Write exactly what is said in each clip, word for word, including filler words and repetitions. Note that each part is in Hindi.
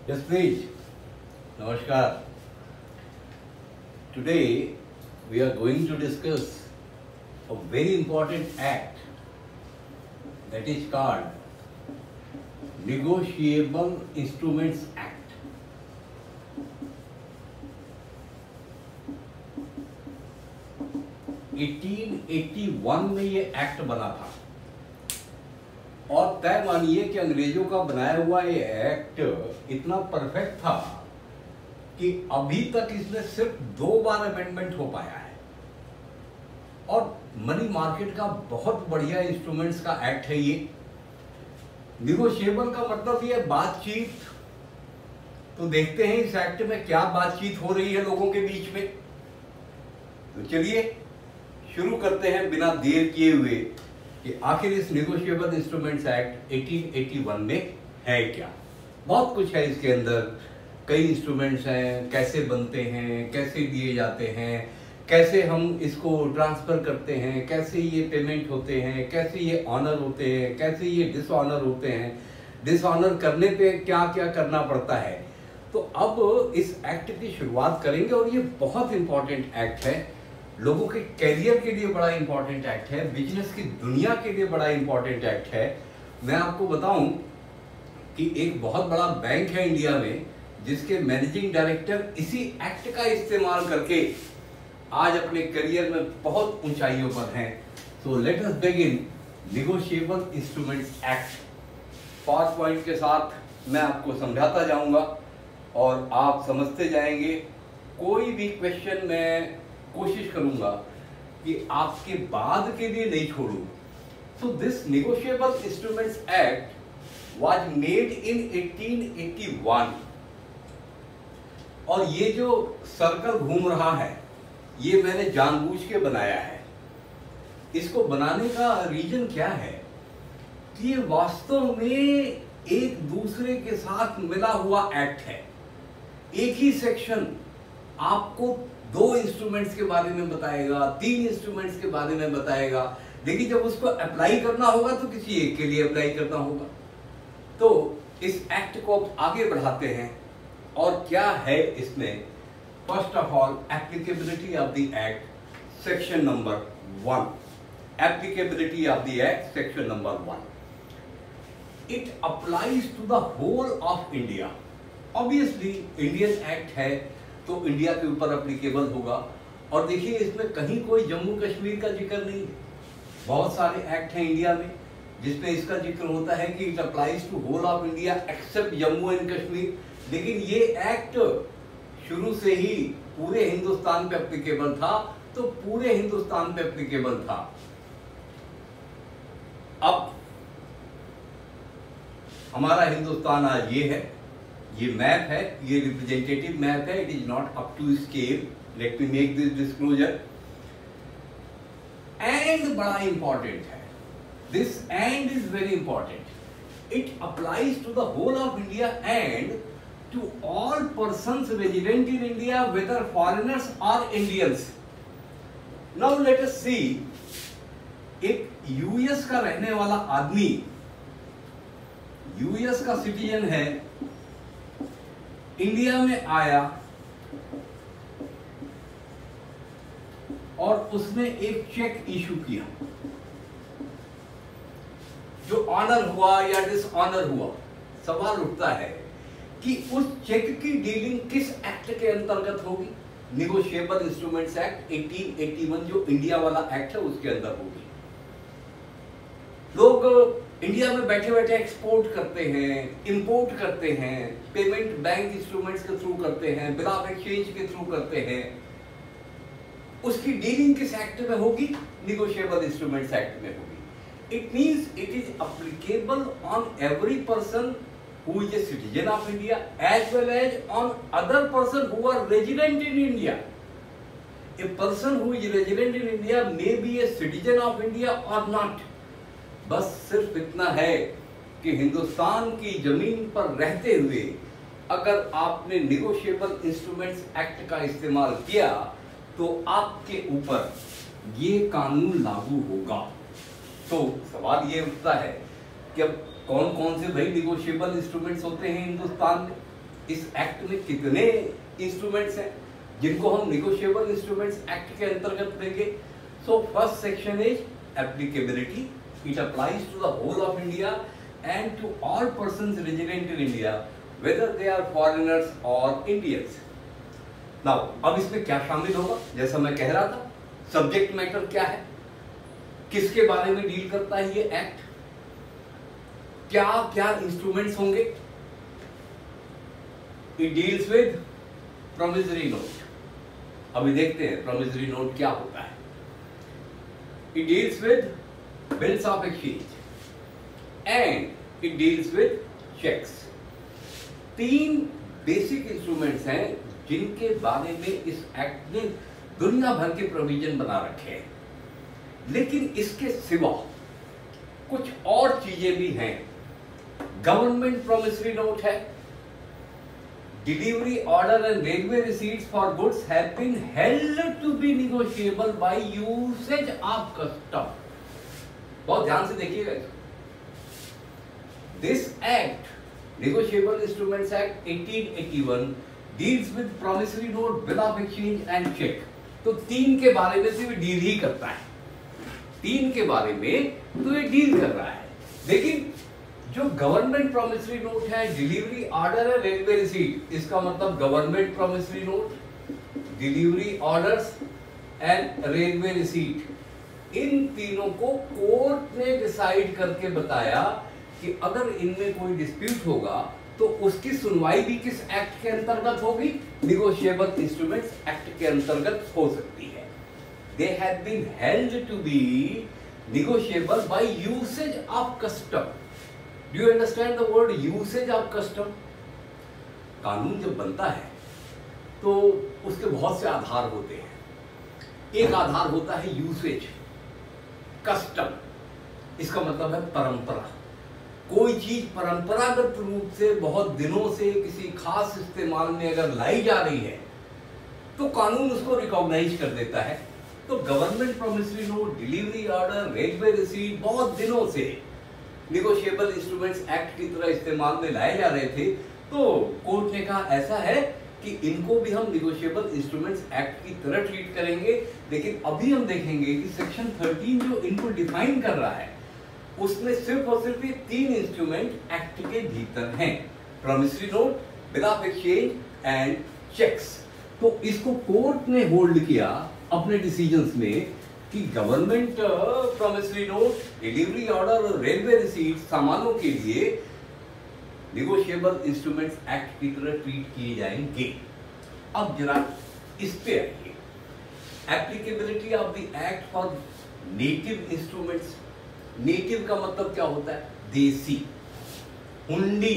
Yes, please. Namaskar. Today we are going to discuss a very important act that is called Negotiable Instruments Act. अठारह सौ इक्यासी में ये एक्ट बना था और तय मानिए कि अंग्रेजों का बनाया हुआ ये एक्ट इतना परफेक्ट था कि अभी तक इसमें सिर्फ दो बार अमेंडमेंट हो पाया है और मनी मार्केट का बहुत बढ़िया इंस्ट्रूमेंट्स का एक्ट है ये। निगोशिएबल का मतलब ये बातचीत। तो देखते हैं इस एक्ट में क्या बातचीत हो रही है लोगों के बीच में। तो चलिए शुरू करते हैं बिना देर किए हुए कि आखिर इस नेगोशिएबल इंस्ट्रूमेंट्स एक्ट अठारह सौ इक्यासी में है क्या। बहुत कुछ है इसके अंदर, कई इंस्ट्रूमेंट्स हैं, कैसे बनते हैं, कैसे दिए जाते हैं, कैसे हम इसको ट्रांसफर करते हैं, कैसे ये पेमेंट होते हैं, कैसे ये ऑनर होते हैं, कैसे ये डिसऑनर होते हैं, डिसऑनर करने पे क्या क्या करना पड़ता है। तो अब इस एक्ट की शुरुआत करेंगे और ये बहुत इंपॉर्टेंट एक्ट है, लोगों के कैरियर के लिए बड़ा इंपॉर्टेंट एक्ट है, बिजनेस की दुनिया के लिए बड़ा इंपॉर्टेंट एक्ट है। मैं आपको बताऊं कि एक बहुत बड़ा बैंक है इंडिया में जिसके मैनेजिंग डायरेक्टर इसी एक्ट का इस्तेमाल करके आज अपने करियर में बहुत ऊंचाइयों पर हैं। So let us begin negotiable instruments act. पांच पॉइंट के साथ मैं आपको समझाता जाऊंगा और आप समझते जाएंगे। कोई भी क्वेश्चन मैं कोशिश करूंगा कि आपके बाद के लिए नहीं छोड़ूं। So this negotiable instruments act was made in अठारह सौ इक्यासी और ये जो सर्कल घूम रहा है ये मैंने जानबूझ के बनाया है। इसको बनाने का रीजन क्या है कि ये वास्तव में एक दूसरे के साथ मिला हुआ एक्ट है। एक ही सेक्शन आपको दो इंस्ट्रूमेंट्स के बारे में बताएगा, तीन इंस्ट्रूमेंट्स के बारे में बताएगा, लेकिन जब उसको अप्लाई करना होगा तो किसी एक के लिए अप्लाई करना होगा। तो इस एक्ट को आगे बढ़ाते हैं और क्या है इसमें। First of all applicability of the act section number one. Applicability of the act section number one, it applies to the whole of India. Obviously Indian act है तो इंडिया के ऊपर एप्लीकेबल होगा। और देखिए इसमें कहीं कोई जम्मू कश्मीर का जिक्र नहीं है। बहुत सारे एक्ट हैं इंडिया में जिसमें इसका जिक्र होता है कि it applies to whole of India except Jammu and Kashmir, लेकिन ये एक्ट शुरू से ही पूरे हिंदुस्तान पे एप्लीकेबल था, तो पूरे हिंदुस्तान पे एप्लीकेबल था। अब हमारा हिंदुस्तान आज ये है, ये मैप है, ये रिप्रेजेंटेटिव मैप है, it is not up to scale. Let me make this disclosure. And बड़ा इंपॉर्टेंट है, this and is very important. It applies to the whole of India and to all persons resident in India whether foreigners और Indians. Now let us see, एक यूएस का रहने वाला आदमी, यूएस का सिटीजन है, इंडिया में आया और उसने एक चेक इशू किया जो ऑनर हुआ या डिसऑनर हुआ। सवाल उठता है कि उस चेक की डीलिंग किस एक्ट के अंतर्गत होगी। नेगोशिएबल इंस्ट्रूमेंट्स एक्ट अठारह सौ इक्यासी जो इंडिया वाला एक्ट है उसके अंदर होगी। लोग इंडिया में बैठे बैठे एक्सपोर्ट करते हैं, इंपोर्ट करते हैं, पेमेंट बैंक इंस्ट्रूमेंट्स के थ्रू करते हैं, बिल ऑफ एक्सचेंज के थ्रू करते हैं। उसकी डीलिंग किस एक्ट में होगी? नेगोशिएबल इंस्ट्रूमेंट्स एक्ट में होगी। It means it is applicable on every person who is a citizen of India as well as on other person who are resident in India. A person who is resident in India may be a citizen of India और नॉट। बस सिर्फ इतना है कि हिंदुस्तान की जमीन पर रहते हुए अगर आपने नेगोशिएबल इंस्ट्रूमेंट्स एक्ट का इस्तेमाल किया तो आपके ऊपर ये कानून लागू होगा। तो सवाल ये उठता है कि अब कौन कौन से भाई नेगोशिएबल इंस्ट्रूमेंट्स होते हैं हिंदुस्तान में। इस एक्ट में कितने इंस्ट्रूमेंट्स हैं जिनको हम निगोशिएबल इंस्ट्रूमेंट्स एक्ट के अंतर्गत लेंगे। So first section is applicability, it applies to the whole of India and to all persons resident in India whether they are foreigners और इंडियंस। नाउ अब इसमें क्या शामिल होगा, जैसा मैं कह रहा था, सब्जेक्ट मैटर क्या है, किसके बारे में डील करता है ये एक्ट, क्या क्या इंस्ट्रूमेंट्स होंगे। It deals with promissory note. अभी देखते हैं प्रॉमिसरी नोट क्या होता है। It deals with bills of exchange and it deals with cheques. तीन बेसिक इंस्ट्रूमेंट्स हैं जिनके बारे में इस एक्ट ने दुनिया भर के प्रोविजन बना रखे हैं, लेकिन इसके सिवा कुछ और चीजें भी हैं। गवर्नमेंट प्रॉमिसरी नोट है, delivery order and railway receipts for goods have been held to be negotiable by usage of custom. बहुत ध्यान से देखिएगा इसको। This act negotiable instruments act eighteen eighty one deals with promissory note, bill of exchange and cheque. तो तीन के बारे में सिर्फ डील ही करता है, तीन के बारे में तो ये डील कर रहा है। लेकिन जो गवर्नमेंट प्रॉमिसरी नोट है, डिलीवरी ऑर्डर है, रेलवे रिसीट, इसका मतलब government promissory note, delivery orders and railway receipt, इन तीनों को कोर्ट ने डिसाइड करके बताया कि अगर इनमें कोई डिस्प्यूट होगा तो उसकी सुनवाई भी किस एक्ट के अंतर्गत होगी, निगोशिएबल इंस्ट्रूमेंट्स एक्ट के अंतर्गत हो सकती है। They have been held to be negotiable by usage of custom. Do you understand the word usage of custom? कानून जब बनता है तो उसके बहुत से आधार होते हैं। एक आधार होता है यूसेज, कस्टम, इसका मतलब है परंपरा। कोई चीज परंपरागत रूप से बहुत दिनों से किसी खास इस्तेमाल में अगर लाई जा रही है तो कानून उसको रिकॉग्नाइज कर देता है। तो government promissory note, delivery order, railway receipt बहुत दिनों से निगोशिएबल इंस्ट्रूमेंट्स एक्ट की तरह इस्तेमाल में लाए जा रहे थे। तो कोर्ट ने कहा ऐसा है कि इनको भी हम निगोशिएबल इंस्ट्रूमेंट्स एक्ट की तरह ट्रीट करेंगे। लेकिन अभी हम देखेंगे कि सेक्शन थर्टीन जो इनको डिफाइन कर रहा है उसमें सिर्फ और सिर्फ ये तीन इंस्ट्रूमेंट एक्ट के भीतर हैं, promissory note, bill of exchange and cheques. तो इसको कोर्ट ने होल्ड किया अपने डिसीजंस में कि government promissory note, delivery order और रेलवे रिसीट सामानों के लिए निगोशिएबल इंस्ट्रूमेंट्स एक्ट की तरह ट्रीट किए जाएंगे। अब जरा इस पे आइए, applicability of the act for native instruments. Native का मतलब क्या होता है, देसी, hundi.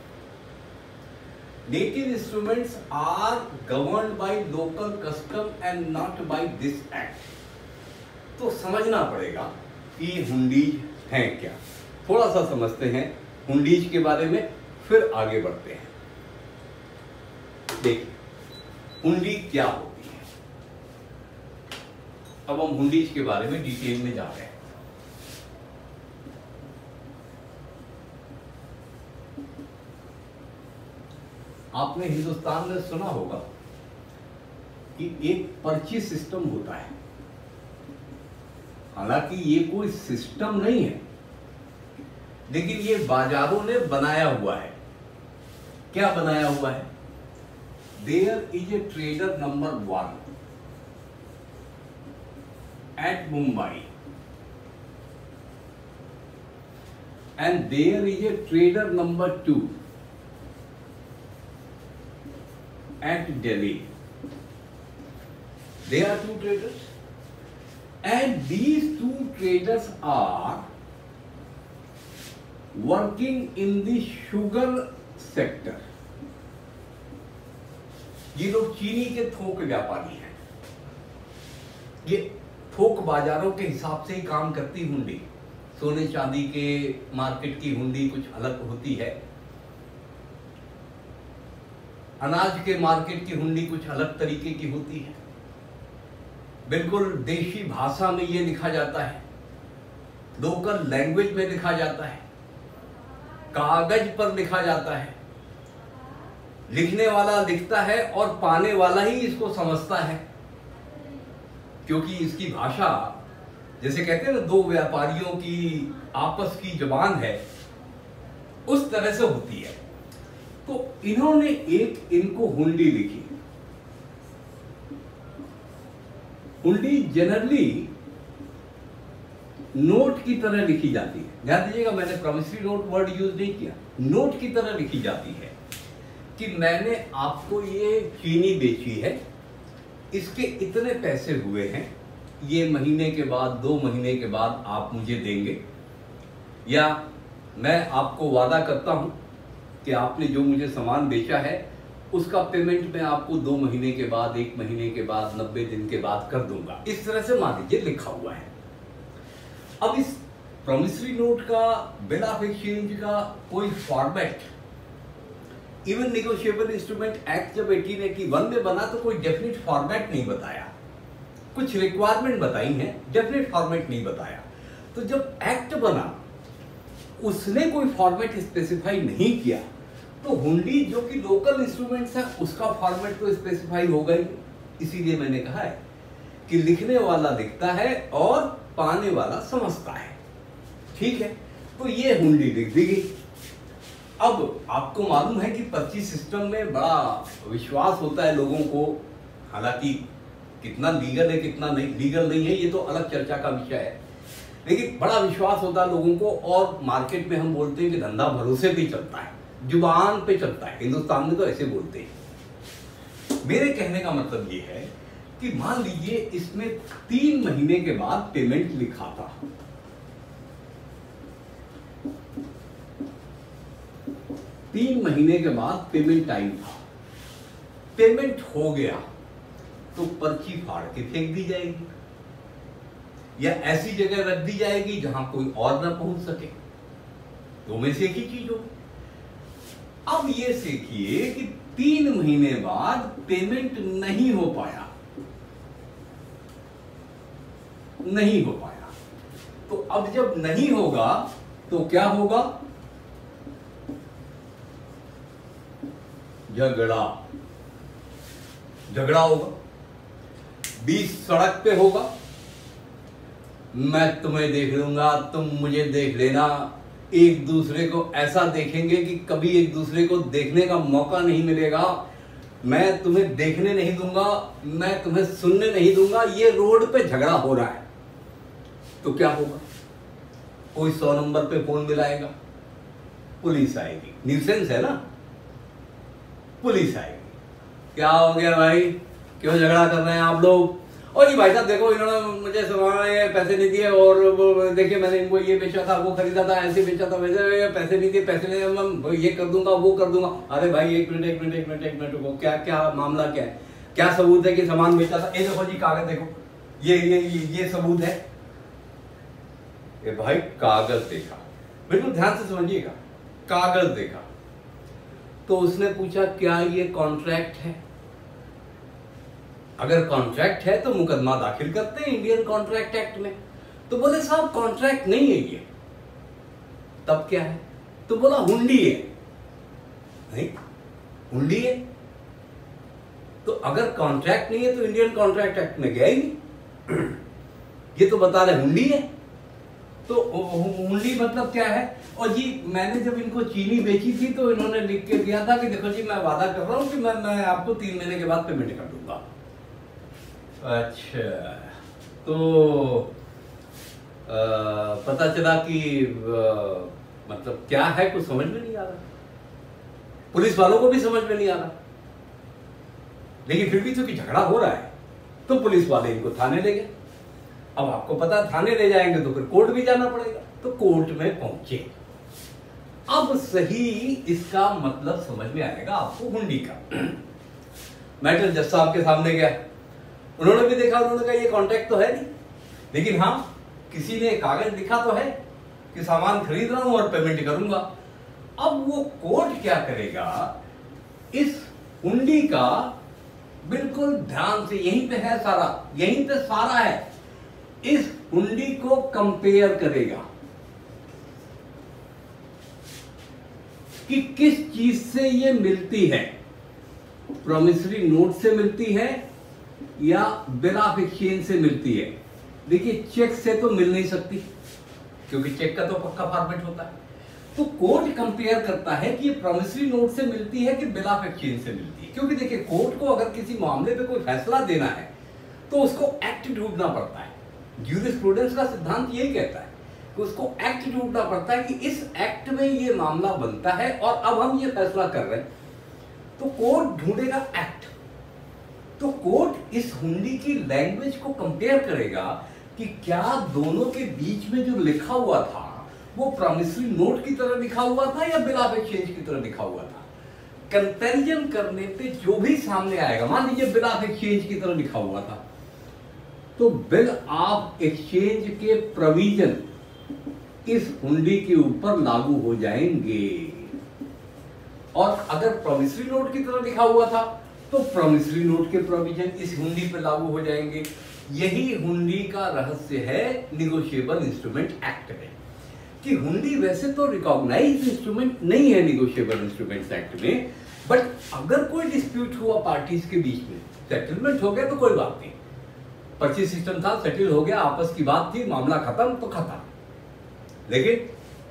Native instruments are governed by local custom and not by this act. तो समझना पड़ेगा कि हुंडीज हैं क्या। थोड़ा सा समझते हैं हुंडीज के बारे में, फिर आगे बढ़ते हैं। देखिए हुंडी क्या होती है। अब हम हुंडीज के बारे में डिटेल में जा रहे हैं। आपने हिंदुस्तान में सुना होगा कि एक पर्ची सिस्टम होता है। हालांकि ये कोई सिस्टम नहीं है, लेकिन ये बाजारों ने बनाया हुआ है। क्या बनाया हुआ है? There is a trader number one at Mumbai and there is a trader number two at Delhi. They are two traders, and these two traders are working in the sugar sector. ये लोग चीनी के थोक व्यापारी हैं। ये थोक बाजारों के हिसाब से ही काम करती हुंडी। सोने चांदी के मार्केट की हुंडी कुछ अलग होती है, अनाज के मार्केट की हुंडी कुछ अलग तरीके की होती है। बिल्कुल देशी भाषा में ये लिखा जाता है, लोकल लैंग्वेज में लिखा जाता है, कागज पर लिखा जाता है। लिखने वाला लिखता है और पाने वाला ही इसको समझता है, क्योंकि इसकी भाषा, जैसे कहते हैं ना दो व्यापारियों की आपस की जुबान है, उस तरह से होती है। तो इन्होंने एक इनको हुंडी लिखी। हुंडी जनरली नोट की तरह लिखी जाती है। ध्यान दीजिएगा, मैंने प्रॉमिसरी नोट वर्ड यूज नहीं किया, नोट की तरह लिखी जाती है कि मैंने आपको ये चीनी बेची है, इसके इतने पैसे हुए हैं, ये महीने के बाद, दो महीने के बाद आप मुझे देंगे, या मैं आपको वादा करता हूं कि आपने जो मुझे सामान बेचा है उसका पेमेंट मैं आपको दो महीने के बाद, एक महीने के बाद, नब्बे दिन के बाद कर दूंगा। इस तरह से मान लीजिए लिखा हुआ है। अब इस प्रॉमिसरी नोट का, बिल ऑफ एक्सचेंज का कोई format, even negotiable instrument act जब अठारह सौ इक्यासी में बना तो कोई डेफिनेट फॉर्मेट नहीं बताया, कुछ रिक्वायरमेंट बताई हैं, डेफिनेट फॉर्मेट नहीं बताया। तो जब एक्ट बना उसने कोई फॉर्मेट स्पेसिफाई नहीं किया, तो हुंडी जो कि लोकल इंस्ट्रूमेंट्स है उसका फॉर्मेट तो स्पेसिफाई होगा ही। इसीलिए मैंने कहा है कि लिखने वाला लिखता है और पाने वाला समझता है। ठीक है, तो ये हुंडी लिख दी गई। अब आपको मालूम है कि पर्ची सिस्टम में बड़ा विश्वास होता है लोगों को, हालांकि कितना लीगल है कितना नहीं लीगल नहीं है ये तो अलग चर्चा का विषय है, लेकिन बड़ा विश्वास होता है लोगों को। और मार्केट में हम बोलते हैं कि धंधा भरोसे पे चलता है, जुबान पे चलता है, हिंदुस्तान में तो ऐसे बोलते हैं। मेरे कहने का मतलब ये है कि मान लीजिए इसमें तीन महीने के बाद पेमेंट लिखा था, तीन महीने के बाद पेमेंट टाइम था, पेमेंट हो गया तो पर्ची फाड़ के फेंक दी जाएगी या ऐसी जगह रख दी जाएगी जहां कोई और ना पहुंच सके। दो में से एक ही चीज होगी। अब ये सीखिए कि तीन महीने बाद पेमेंट नहीं हो पाया, नहीं हो पाया, तो अब जब नहीं होगा तो क्या होगा? झगड़ा, झगड़ा होगा, बीच सड़क पे होगा, मैं तुम्हें देख लूंगा, तुम मुझे देख लेना, एक दूसरे को ऐसा देखेंगे कि कभी एक दूसरे को देखने का मौका नहीं मिलेगा, मैं तुम्हें देखने नहीं दूंगा, मैं तुम्हें सुनने नहीं दूंगा। ये रोड पे झगड़ा हो रहा है तो क्या होगा? कोई सौ नंबर पे फोन मिलाएगा, पुलिस आएगी, न्यूसेंस है ना, पुलिस आएगी, क्या हो गया भाई, क्यों झगड़ा कर रहे हैं आप लोग? और ये भाई साहब देखो इन्होंने मुझे सामान ये पैसे नहीं दिए, और देखिए मैंने इनको ये बेचा था, वो खरीदा था, ऐसे बेचा था, वैसे पैसे नहीं दिए, पैसे नहीं, मैं ये कर दूंगा, वो कर दूंगा। अरे भाई एक मिनट एक मिनट एक मिनट एक मिनट रुको, क्या क्या मामला क्या है, क्या सबूत है कि सामान बेचा था? ये देखो जी कागज देखो, ये ये ये, ये सबूत है। ये भाई कागज देखा, बिल्कुल ध्यान से समझिएगा, कागज देखा तो उसने पूछा क्या ये कॉन्ट्रैक्ट है? अगर कॉन्ट्रैक्ट है तो मुकदमा दाखिल करते हैं इंडियन कॉन्ट्रैक्ट एक्ट में। तो बोले साहब कॉन्ट्रैक्ट नहीं है ये, तब क्या है? तो बोला हुंडी है। नहीं, हुंडी है तो अगर कॉन्ट्रैक्ट नहीं है तो इंडियन कॉन्ट्रैक्ट एक्ट में गया ही नहीं। ये तो बता रहे हुंडी है, तो हुंडी मतलब क्या है? और जी मैंने जब इनको चीनी बेची थी तो इन्होंने लिख के दिया था कि देखो जी मैं वादा कर रहा हूं कि मैं, मैं आपको तीन महीने के बाद पेमेंट कर दूंगा। अच्छा, तो आ, पता चला कि आ, मतलब क्या है कुछ समझ में नहीं आ रहा, पुलिस वालों को भी समझ में नहीं आ रहा, लेकिन फिर भी क्योंकि झगड़ा हो रहा है तो पुलिस वाले इनको थाने ले गए। अब आपको पता थाने ले जाएंगे तो फिर कोर्ट भी जाना पड़ेगा, तो कोर्ट में पहुंचे। अब सही इसका मतलब समझ में आएगा आपको हुंडी का। मैटर जज साहब के सामने गया, उन्होंने भी देखा, उन्होंने कहा ये कॉन्ट्रैक्ट तो है नहीं, लेकिन हाँ किसी ने कागज लिखा तो है कि सामान खरीद रहा हूं और पेमेंट करूंगा। अब वो कोर्ट क्या करेगा, इस हुंडी का बिल्कुल ध्यान से, यहीं पे है सारा, यहीं पे सारा है, इस हुंडी को कंपेयर करेगा कि किस चीज से ये मिलती है। प्रॉमिसरी नोट से मिलती है या बिल ऑफ एक्सचेंज से मिलती है? देखिए, चेक से तो मिल नहीं सकती क्योंकि चेक का तो पक्का फॉर्मेट होता है। तो कोर्ट कंपेयर करता है कि ये प्रॉमिसरी नोट से मिलती है कि बिल ऑफ एक्सचेंज से मिलती है, क्योंकि देखिए कोर्ट को अगर किसी मामले पे कोई फैसला देना है तो उसको एक्ट ढूंढना पड़ता है। ज्यूरिस्प्रूडेंस का सिद्धांत यही कहता है कि उसको एक्ट ढूंढना पड़ता है कि इस एक्ट में ये मामला बनता है और अब हम ये फैसला कर रहे हैं, तो कोर्ट ढूंढेगा एक्ट। तो कोर्ट इस हुंडी की लैंग्वेज को कंपेयर करेगा कि क्या दोनों के बीच में जो लिखा हुआ था वो प्रॉमिसरी नोट की तरह लिखा हुआ था या बिल ऑफ एक्सचेंज की तरह लिखा हुआ था। कंपैरिजन करने पे जो भी सामने आएगा, मान लीजिए बिल ऑफ एक्सचेंज की तरह लिखा हुआ था, तो बिल ऑफ एक्सचेंज के प्रोविजन इस हुंडी के ऊपर लागू हो जाएंगे, और अगर प्रॉमिसरी नोट की तरह लिखा हुआ था तो प्रॉमिसरी नोट के प्रोविजन इस हुंडी पर लागू हो जाएंगे। यही हुंडी का रहस्य है निगोशिएबल इंस्ट्रूमेंट एक्ट में, कि हुंडी वैसे तो रिकॉग्नाइज्ड इंस्ट्रूमेंट नहीं है निगोशिएबल इंस्ट्रूमेंट्स एक्ट में, बट अगर कोई डिस्प्यूट हुआ पार्टीज के बीच में, सेटलमेंट हो गया तो कोई बात नहीं, पर्ची सिस्टम था, सेटल हो गया, आपस की बात थी, मामला खत्म तो खत्म। लेकिन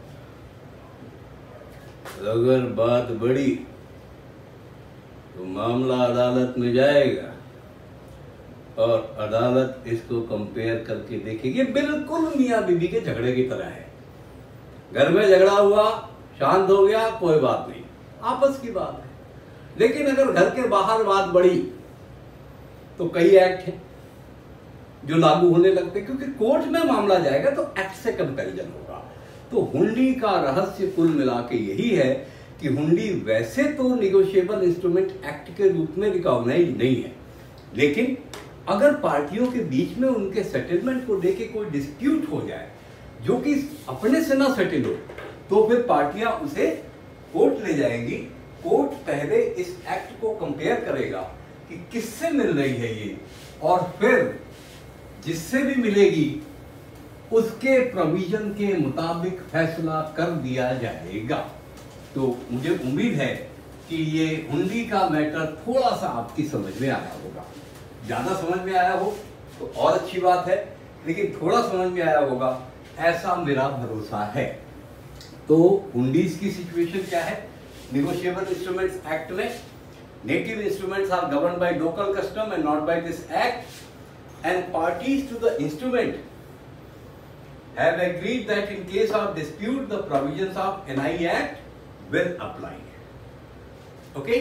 अगर बात बढ़ी तो मामला अदालत में जाएगा और अदालत इसको कंपेयर करके देखेगी। बिल्कुल मियां बीबी के झगड़े की तरह है, घर में झगड़ा हुआ, शांत हो गया, कोई बात नहीं, आपस की बात है। लेकिन अगर घर के बाहर बात बढ़ी तो कई एक्ट हैं जो लागू होने लगते, क्योंकि कोर्ट में मामला जाएगा तो एक्ट से कंपैरिजन होगा। तो हुंडी का रहस्य कुल मिला के यही है कि हुंडी वैसे तो निगोशिएबल इंस्ट्रूमेंट एक्ट के रूप में रिकॉग्नाइज नहीं है, लेकिन अगर पार्टियों के बीच में उनके सेटलमेंट को लेके कोई डिस्प्यूट हो जाए जो कि अपने से ना सेटल हो, तो फिर पार्टियां उसे कोर्ट ले जाएंगी। कोर्ट पहले इस एक्ट को कंपेयर करेगा कि किससे मिल रही है ये, और फिर जिससे भी मिलेगी उसके प्रोविजन के मुताबिक फैसला कर दिया जाएगा। तो मुझे उम्मीद है कि ये हुंडी का मैटर थोड़ा सा आपकी समझ में आया होगा। ज्यादा समझ में आया हो तो और अच्छी बात है, लेकिन थोड़ा समझ में आया होगा ऐसा मेरा भरोसा है। तो हुंडीज की सिचुएशन क्या है निगोशिएबल इंस्ट्रूमेंट्स एक्ट में? Native instruments are governed by local custom and not by this act, and parties to the instrument have agreed that in case of dispute the provisions of N I Act will apply. Okay?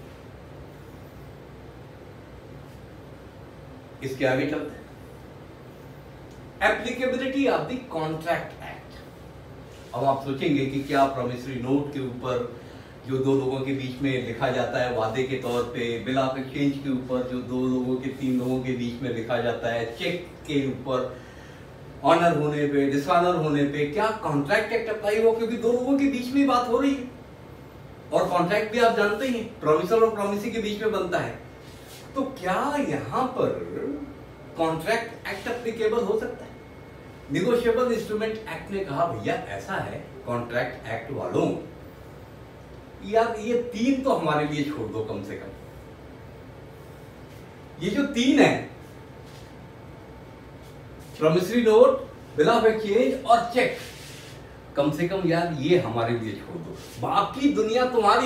इसके आगे चलते हैं। Applicability of the contract act. अब आप सोचेंगे कि क्या प्रॉमिसरी नोट के ऊपर जो दो लोगों के बीच में लिखा जाता है वादे के तौर पे, बिल ऑफ एक्सचेंज के ऊपर जो दो लोगों के तीन लोगों के बीच में लिखा जाता है, चेक के ऊपर ऑनर होने पे, डिसऑनर होने पे, क्या कॉन्ट्रैक्ट एक्ट अप्लाई हो? क्योंकि दो लोगों के बीच में बात हो रही है और कॉन्ट्रैक्ट भी आप जानते ही प्रॉमिसर और प्रॉमिसी के बीच में बनता है। तो क्या यहां पर कॉन्ट्रैक्ट एक्ट एप्लीकेबल हो सकता है? निगोशिएबल इंस्ट्रूमेंट एक्ट ने कहा भैया ऐसा है कॉन्ट्रैक्ट एक्ट वालों, यार ये तीन तो हमारे लिए छोड़ दो कम से कम। ये जो तीन है promissory note, bill of exchange और चेक, कम से कम यार ये हमारे लिए छोड़ दो, बाकी दुनिया तुम्हारी,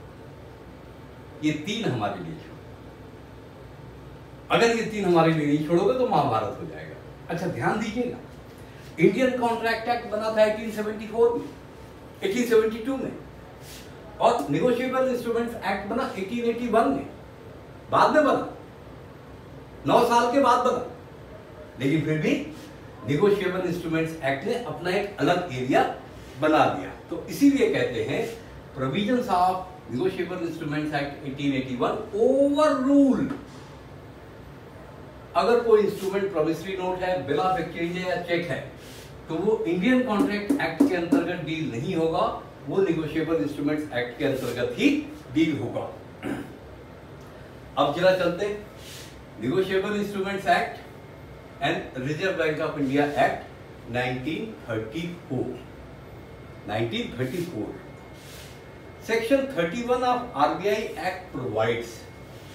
ये तीन हमारे लिए छोड़। अगर ये तीन हमारे लिए नहीं छोड़ोगे तो महाभारत हो जाएगा। अच्छा ध्यान दीजिएगा, इंडियन कॉन्ट्रैक्ट एक्ट बना था अठारह सौ चौहत्तर में, अठारह सौ बयासी में, और निगोशिएबल इंस्ट्रूमेंट्स एक्ट बना अठारह सौ इक्यासी में, बाद में बना, नौ साल के बाद बना, लेकिन फिर भी निगोशिएबल इंस्ट्रूमेंट्स एक्ट ने अपना एक अलग एरिया बना दिया। तो इसीलिए कहते हैं provisions of negotiable instruments act अठारह सौ इक्यासी ओवर रूल्ड। अगर कोई इंस्ट्रूमेंट प्रॉमिसरी नोट है, बिल ऑफ एक्सचेंज है या चेक है, तो वो इंडियन कॉन्ट्रैक्ट एक्ट के अंतर्गत डील नहीं होगा, वो निगोशिएबल इंस्ट्रूमेंट्स एक्ट के अंतर्गत ही डील होगा। अब जरा चलते negotiable instruments act and reserve bank of India act nineteen thirty four. Nineteen thirty four section thirty one of RBI act provides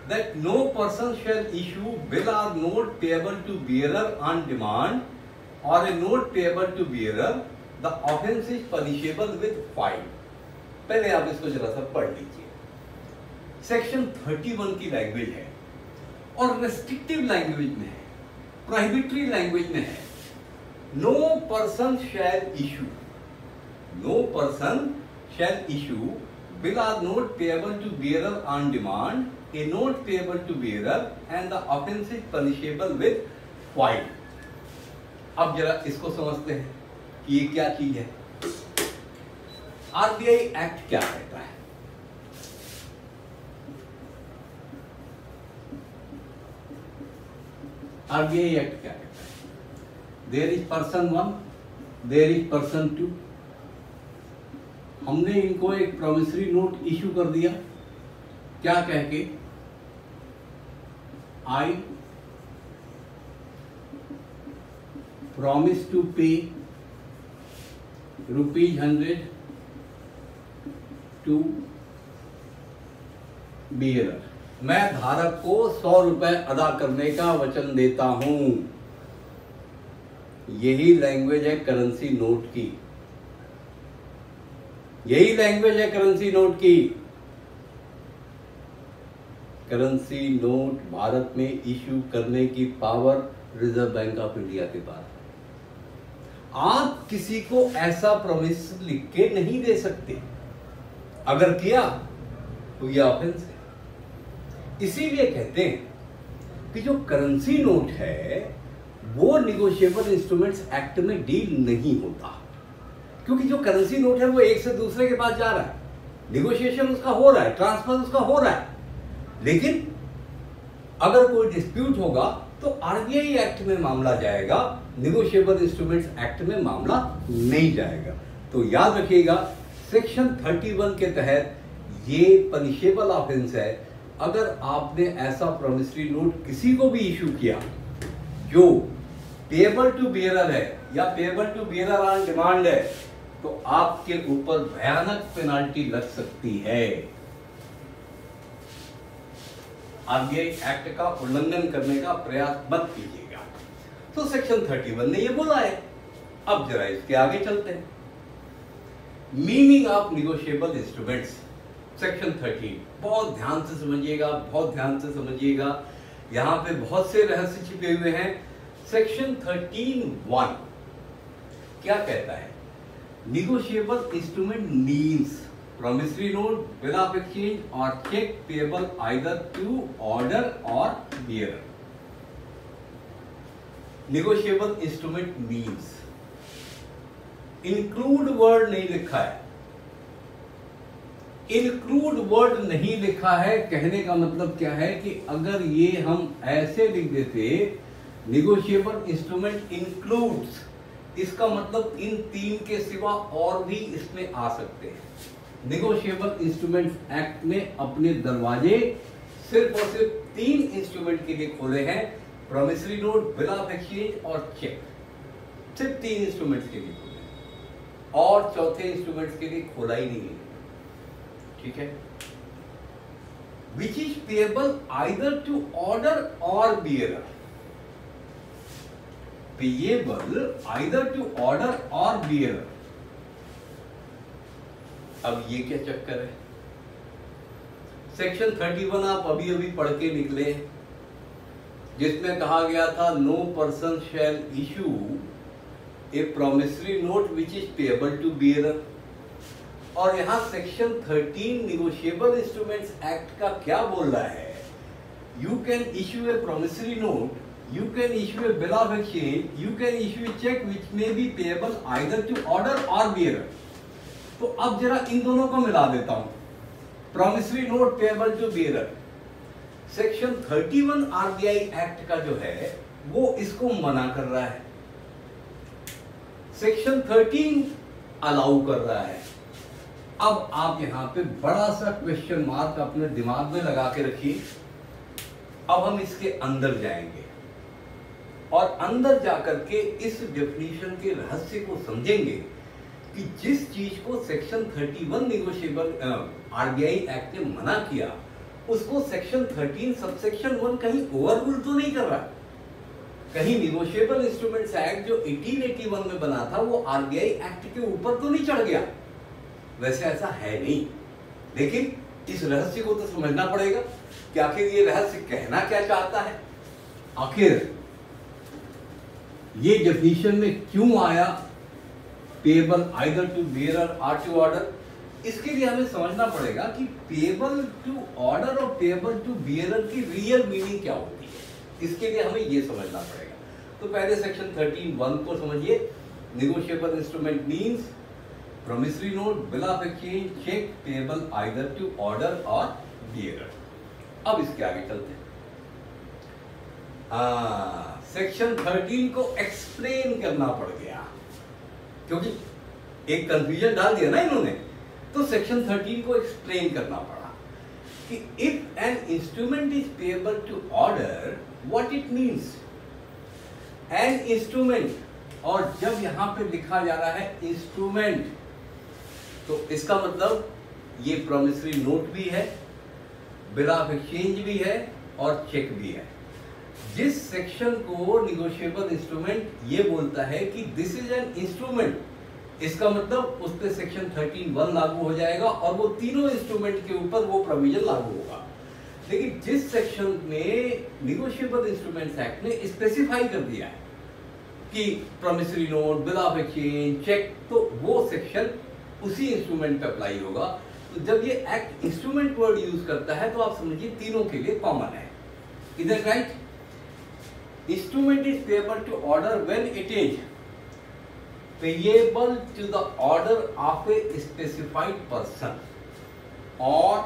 that no person shall issue bill or note payable to bearer on demand or a note payable to bearer. The offence is punishable with fine. पहले आप इसको जरा सा पढ़ लीजिए। सेक्शन इकतीस की लैंग्वेज है और रेस्ट्रिक्टिव लैंग्वेज में है, प्रोहिबिटरी लैंग्वेज में है। No person shall issue, no person shall issue bill or note payable to bearer on demand, a note payable to bearer, and the offence is punishable with fine. अब जरा इसको समझते हैं कि ये क्या चीज है। आरबीआई एक्ट क्या कहता है? आरबीआई एक्ट क्या कहता है? There is person one, there is person two. हमने इनको एक प्रॉमिसरी नोट इशू कर दिया, क्या कह के? I promise to pay rupees hundred to bearer. मैं धारक को सौ रुपए अदा करने का वचन देता हूं। यही लैंग्वेज है करेंसी नोट की, यही लैंग्वेज है करेंसी नोट की। करेंसी नोट भारत में इशू करने की power reserve bank of India के पास है। आप किसी को ऐसा प्रॉमिस लिख के नहीं दे सकते, अगर किया तो यह ऑफेंस है। इसीलिए कहते हैं कि जो करेंसी नोट है वो निगोशिएबल इंस्ट्रूमेंट्स एक्ट में डील नहीं होता, क्योंकि जो करेंसी नोट है वो एक से दूसरे के पास जा रहा है, निगोशिएशन उसका हो रहा है, ट्रांसफर उसका हो रहा है। लेकिन अगर कोई डिस्प्यूट होगा तो आरबीआई एक्ट में मामला जाएगा, निगोशिएबल इंस्ट्रूमेंट्स एक्ट में मामला नहीं जाएगा। तो याद रखिएगा, सेक्शन इकतीस के तहत ये पनिशेबल ऑफेंस है अगर आपने ऐसा प्रॉमिसरी नोट किसी को भी इशू किया जो पेएबल टू बियरर है या payable to bearer on demand है, तो आपके ऊपर भयानक पेनाल्टी लग सकती है। आरबीआई एक्ट का उल्लंघन करने का प्रयास मत कीजिएगा। तो सेक्शन इकतीस ने ये बोला है। अब जरा इसके आगे चलते हैं। Meaning of negotiable instruments, section इकतीस। बहुत ध्यान से समझिएगा, बहुत ध्यान से समझिएगा, यहां पे बहुत से रहस्य छिपे हुए हैं। सेक्शन थर्टीन वन क्या कहता है? Negotiable instrument means promissory note, bill of exchange और cheque payable either to order और bearer. Negotiable instrument means, include word नहीं लिखा है, इंक्लूड वर्ड नहीं लिखा है। कहने का मतलब क्या है कि अगर ये हम ऐसे लिख देते निगोशिएबल इंस्ट्रूमेंट इंक्लूड्स, इसका मतलब इन तीन के सिवा और भी इसमें आ सकते हैं। निगोशिएबल इंस्ट्रूमेंट्स एक्ट में अपने दरवाजे सिर्फ और सिर्फ तीन इंस्ट्रूमेंट के लिए खोले हैं, promissory note, bill of exchange और चेक। सिर्फ तीन इंस्ट्रूमेंट्स के लिए खोले और चौथे इंस्ट्रूमेंट्स के लिए खोला ही नहीं है। ठीक है? Which is payable either to order और bearer. Payable either to order और बियरर। अब ये क्या चक्कर है? सेक्शन इकतीस आप अभी अभी पढ़ के निकले, जिसमें कहा गया था no person shall issue a promissory note which is payable to bearer. और यहां section thirteen negotiable instruments act का क्या बोल रहा है? You can issue a promissory note, you can issue a bill of exchange, you can issue a check which may be payable either to order or bearer। तो अब जरा इन दोनों को मिला देता हूं, promissory note payable to bearer. Section इकतीस आरबीआई एक्ट का जो है वो इसको मना कर रहा है, सेक्शन तेरह अलाउ कर रहा है। अब आप यहां पे बड़ा सा क्वेश्चन मार्क अपने दिमाग में लगा के रखिए। अब हम इसके अंदर जाएंगे और अंदर जाकर के इस डेफिनेशन के रहस्य को समझेंगे कि जिस चीज को सेक्शन इकतीस निगोशिएबल आरबीआई एक्ट ने मना किया उसको सेक्शन थर्टीन सबसेक्शन वन कहीं ओवररूल तो नहीं कर रहा, कहीं निगोशिएबल इंस्ट्रूमेंट्स एक्ट जो अठारह सौ इक्यासी में बना था वो आरबीआई एक्ट के ऊपर तो नहीं चढ़ गया। वैसे ऐसा है नहीं, लेकिन इस रहस्य को तो समझना पड़ेगा कि आखिर ये रहस्य कहना क्या चाहता है, आखिर ये डेफिनेशन में क्यों आया पेएबल आइदर टू बियरर और टू ऑर्डर। इसके लिए हमें समझना पड़ेगा कि पेएबल टू ऑर्डर और पेएबल टू बियरर की रियल मीनिंग क्या होती है, इसके लिए हमें ये समझना पड़ेगा। तो पहले सेक्शन थर्टीन वन को समझिए। Negotiable instrument means promissory note, bill of exchange, cheque payable either to order और बियरर। अब इसके आगे चलते हैं। आ, सेक्शन थर्टीन को एक्सप्लेन करना पड़ गया, क्योंकि एक कंफ्यूजन डाल दिया ना इन्होंने, तो सेक्शन थर्टीन को एक्सप्लेन करना पड़ा कि if an instrument is payable to order what it means. An instrument, और जब यहां पे लिखा जा रहा है इंस्ट्रूमेंट, तो इसका मतलब ये प्रॉमिसरी नोट भी है, बिल ऑफ एक्सचेंज भी है और चेक भी है। जिस सेक्शन को निगोशिएबल इंस्ट्रूमेंट ये बोलता है कि दिस इज एन इंस्ट्रूमेंट, इसका मतलब उस पे सेक्शन थर्टीन वन लागू हो जाएगा और वो तीनों इंस्ट्रूमेंट के ऊपर वो प्रोविजन लागू होगा। लेकिन जिस सेक्शन में निगोशिएबल इंस्ट्रूमेंट्स एक्ट ने स्पेसिफाई कर दिया है कि promissory note, bill of exchange, cheque, तो वो सेक्शन उसी इंस्ट्रूमेंट पे अप्लाई होगा। तो जब ये एक्ट इंस्ट्रूमेंट वर्ड यूज करता है तो आप समझिए तीनों के लिए कॉमन है। इधर right, instrument is payable to order when it is payable to the order of a specified person or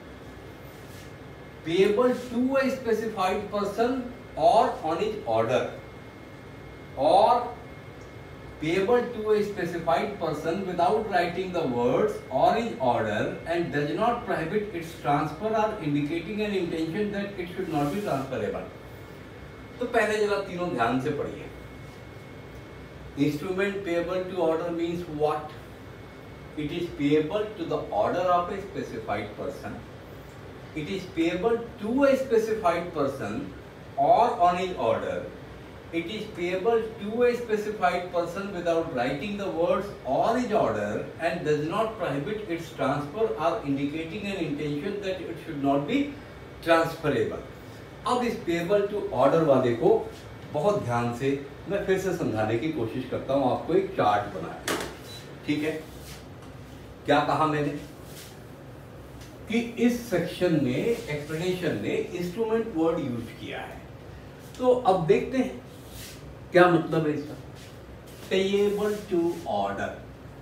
payable to a specified person or on his order or payable to a specified person without writing the words or his order and does not prohibit its transfer or indicating an intention that it should not be transferable। तो पहले जरा तीनों ध्यान से पढ़िए। Instrument payable to order means what? It is payable to the order of a specified person. It is payable to a specified person or on his order. It is payable to a specified person without writing the words or his order and does not prohibit its transfer or indicating an intention that it should not be transferable। अब इस payable to order वाले को बहुत ध्यान से मैं फिर से समझाने की कोशिश करता हूं आपको एक चार्ट बना के। ठीक है, क्या कहा मैंने कि इस सेक्शन में एक्सप्लेनेशन ने इंस्ट्रूमेंट वर्ड यूज किया है। तो अब देखते हैं क्या मतलब है इसका। Payable to order,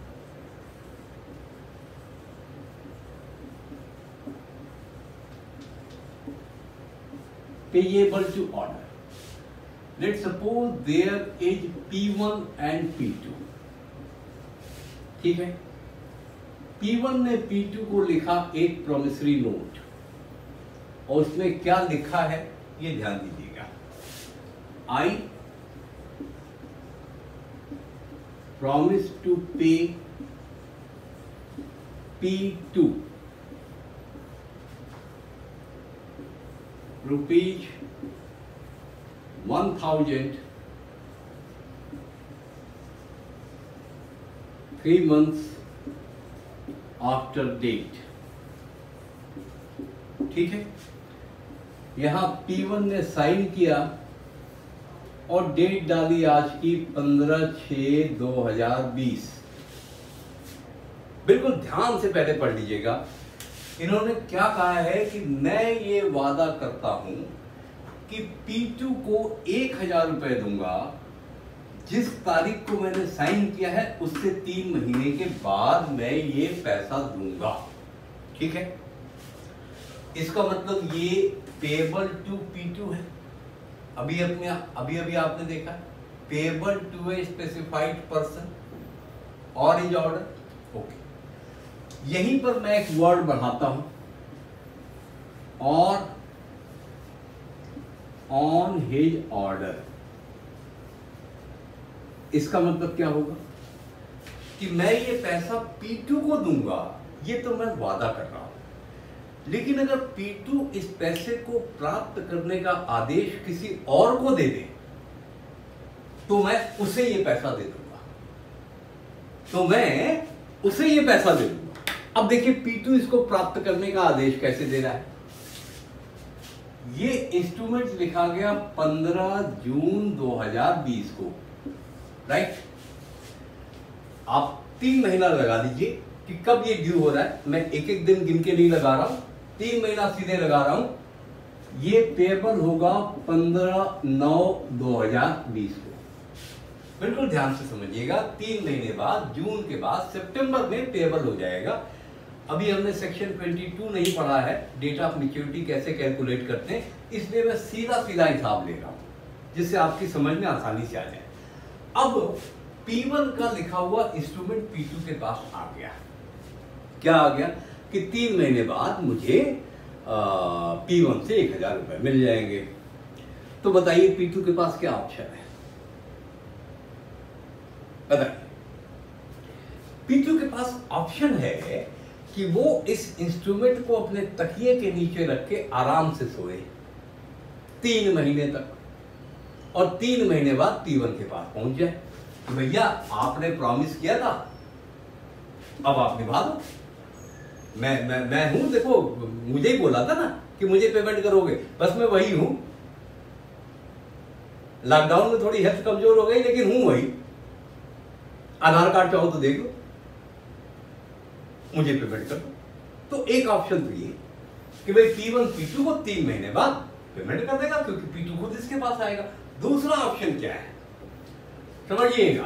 payable to order, let's suppose there is P one and P two. ठीक है, P वन ने P टू को लिखा एक प्रॉमिसरी नोट और उसमें क्या लिखा है ये ध्यान दीजिएगा। I promise to pay P two rupees one thousand three months after date। ठीक है, यहां P वन ने साइन किया और डेट डाली आज की पंद्रह छह दो हजार बीस। बिल्कुल ध्यान से पहले पढ़ लीजिएगा, इन्होंने क्या कहा है कि मैं ये वादा करता हूं कि P टू को एक हजार रुपए दूंगा, जिस तारीख को मैंने साइन किया है उससे तीन महीने के बाद मैं ये पैसा दूंगा। ठीक है, इसका मतलब ये पेएबल टू P टू है। अभी अपने अभी अभी आपने देखा payable to a specified person और इज ऑर्डर। ओके, यहीं पर मैं एक वर्ड बढ़ाता हूं, और ऑन हिज ऑर्डर। इसका मतलब क्या होगा कि मैं ये पैसा P टू को दूंगा, ये तो मैं वादा कर रहा हूं, लेकिन अगर पी टू इस पैसे को प्राप्त करने का आदेश किसी और को दे दे तो मैं उसे ये पैसा दे दूंगा, तो मैं उसे ये पैसा दे दूंगा। अब देखिए पी टू इसको प्राप्त करने का आदेश कैसे दे रहा है। ये इंस्ट्रूमेंट लिखा गया पंद्रह जून दो हज़ार बीस को, राइट। आप तीन महीना लगा दीजिए कि कब ये ड्यू हो रहा है। मैं एक एक दिन गिन के नहीं लगा रहा हूं, तीन महीना सीधे लगा रहा हूं। ये पेबल होगा पंद्रह नौ दो हजार बीस को। बिल्कुल ध्यान से समझिएगा, तीन महीने बाद जून के बाद सितंबर में पेबल हो जाएगा। अभी हमने सेक्शन बाईस नहीं पढ़ा है, डेट ऑफ मैच्योरिटी कैसे कैलकुलेट करते हैं, इसलिए मैं सीधा सीधा हिसाब ले रहा हूं जिससे आपकी समझ में आसानी से आ जाए। अब पी वन का लिखा हुआ इंस्ट्रूमेंट पी टू के पास आ गया। क्या आ गया कि तीन महीने बाद मुझे पी वन से एक हजार रुपए मिल जाएंगे। तो बताइए पी टू के पास क्या ऑप्शन है, बताइए। पी टू के पास ऑप्शन है कि वो इस इंस्ट्रूमेंट को अपने तकिए के नीचे रख के आराम से सोए तीन महीने तक, और तीन महीने बाद पी वन के पास पहुंच जाए। भैया आपने प्रॉमिस किया था, अब आप निभा दो। मैं मैं मैं हूं, देखो मुझे ही बोला था ना कि मुझे पेमेंट करोगे, बस मैं वही हूं। लॉकडाउन में थोड़ी हेल्थ कमजोर हो गई लेकिन हूं वही। आधार कार्ड चाहो तो देख लो, मुझे पेमेंट कर दो। तो एक ऑप्शन तो ये कि भाई पी वन पी टू को तीन महीने बाद पेमेंट कर देगा क्योंकि पी टू खुद इसके पास आएगा। दूसरा ऑप्शन क्या है समझिएगा,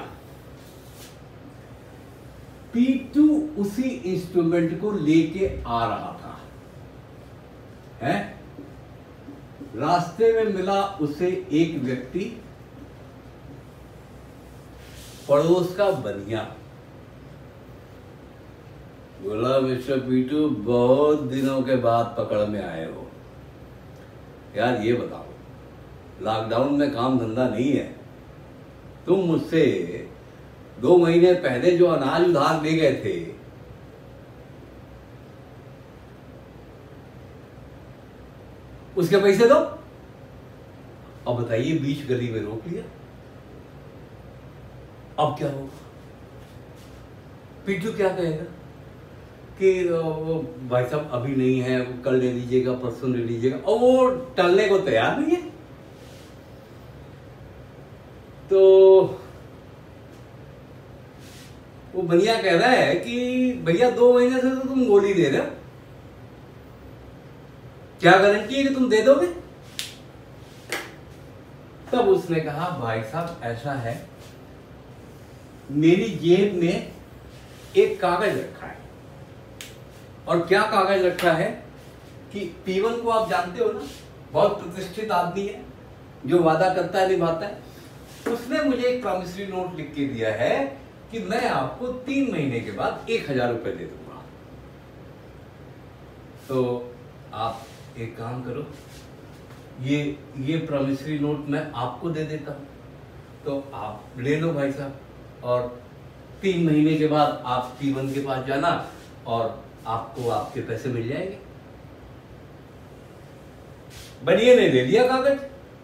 पी टू उसी इंस्ट्रूमेंट को लेके आ रहा था, है रास्ते में मिला उसे एक व्यक्ति, पड़ोस का बनिया। बोला मिस्टर पीटू बहुत दिनों के बाद पकड़ में आए हो यार, ये बताओ लॉकडाउन में काम धंधा नहीं है, तुम मुझसे दो महीने पहले जो अनाज उधार ले गए थे उसके पैसे दो। अब बताइए बीच गली में रोक लिया, अब क्या होगा? पीटू क्या कहेगा कि भाई साहब अभी नहीं है, कल ले लीजिएगा, परसों ले लीजिएगा, और वो टलने को तैयार नहीं है। तो वो बनिया कह रहा है कि भैया दो महीने से तो तुम गोली दे रहे हो, क्या गारंटी है कि तुम दे दोगे? तब उसने कहा भाई साहब ऐसा है, मेरी जेब में एक कागज रखा है। और क्या कागज रखा है कि पी वन को आप जानते हो ना, बहुत प्रतिष्ठित आदमी है जो वादा करता है निभाता है। उसने मुझे एक प्रॉमिसरी नोट लिख के दिया है कि मैं आपको तीन महीने के बाद एक हजार रुपए दे दूंगा। तो आप एक काम करो, ये ये प्रॉमिसरी नोट मैं आपको दे देता हूं, तो आप ले लो भाई साहब, और तीन महीने के बाद आप पी वन के पास जाना और आपको आपके पैसे मिल जाएंगे। बनिए ने ले लिया कागज,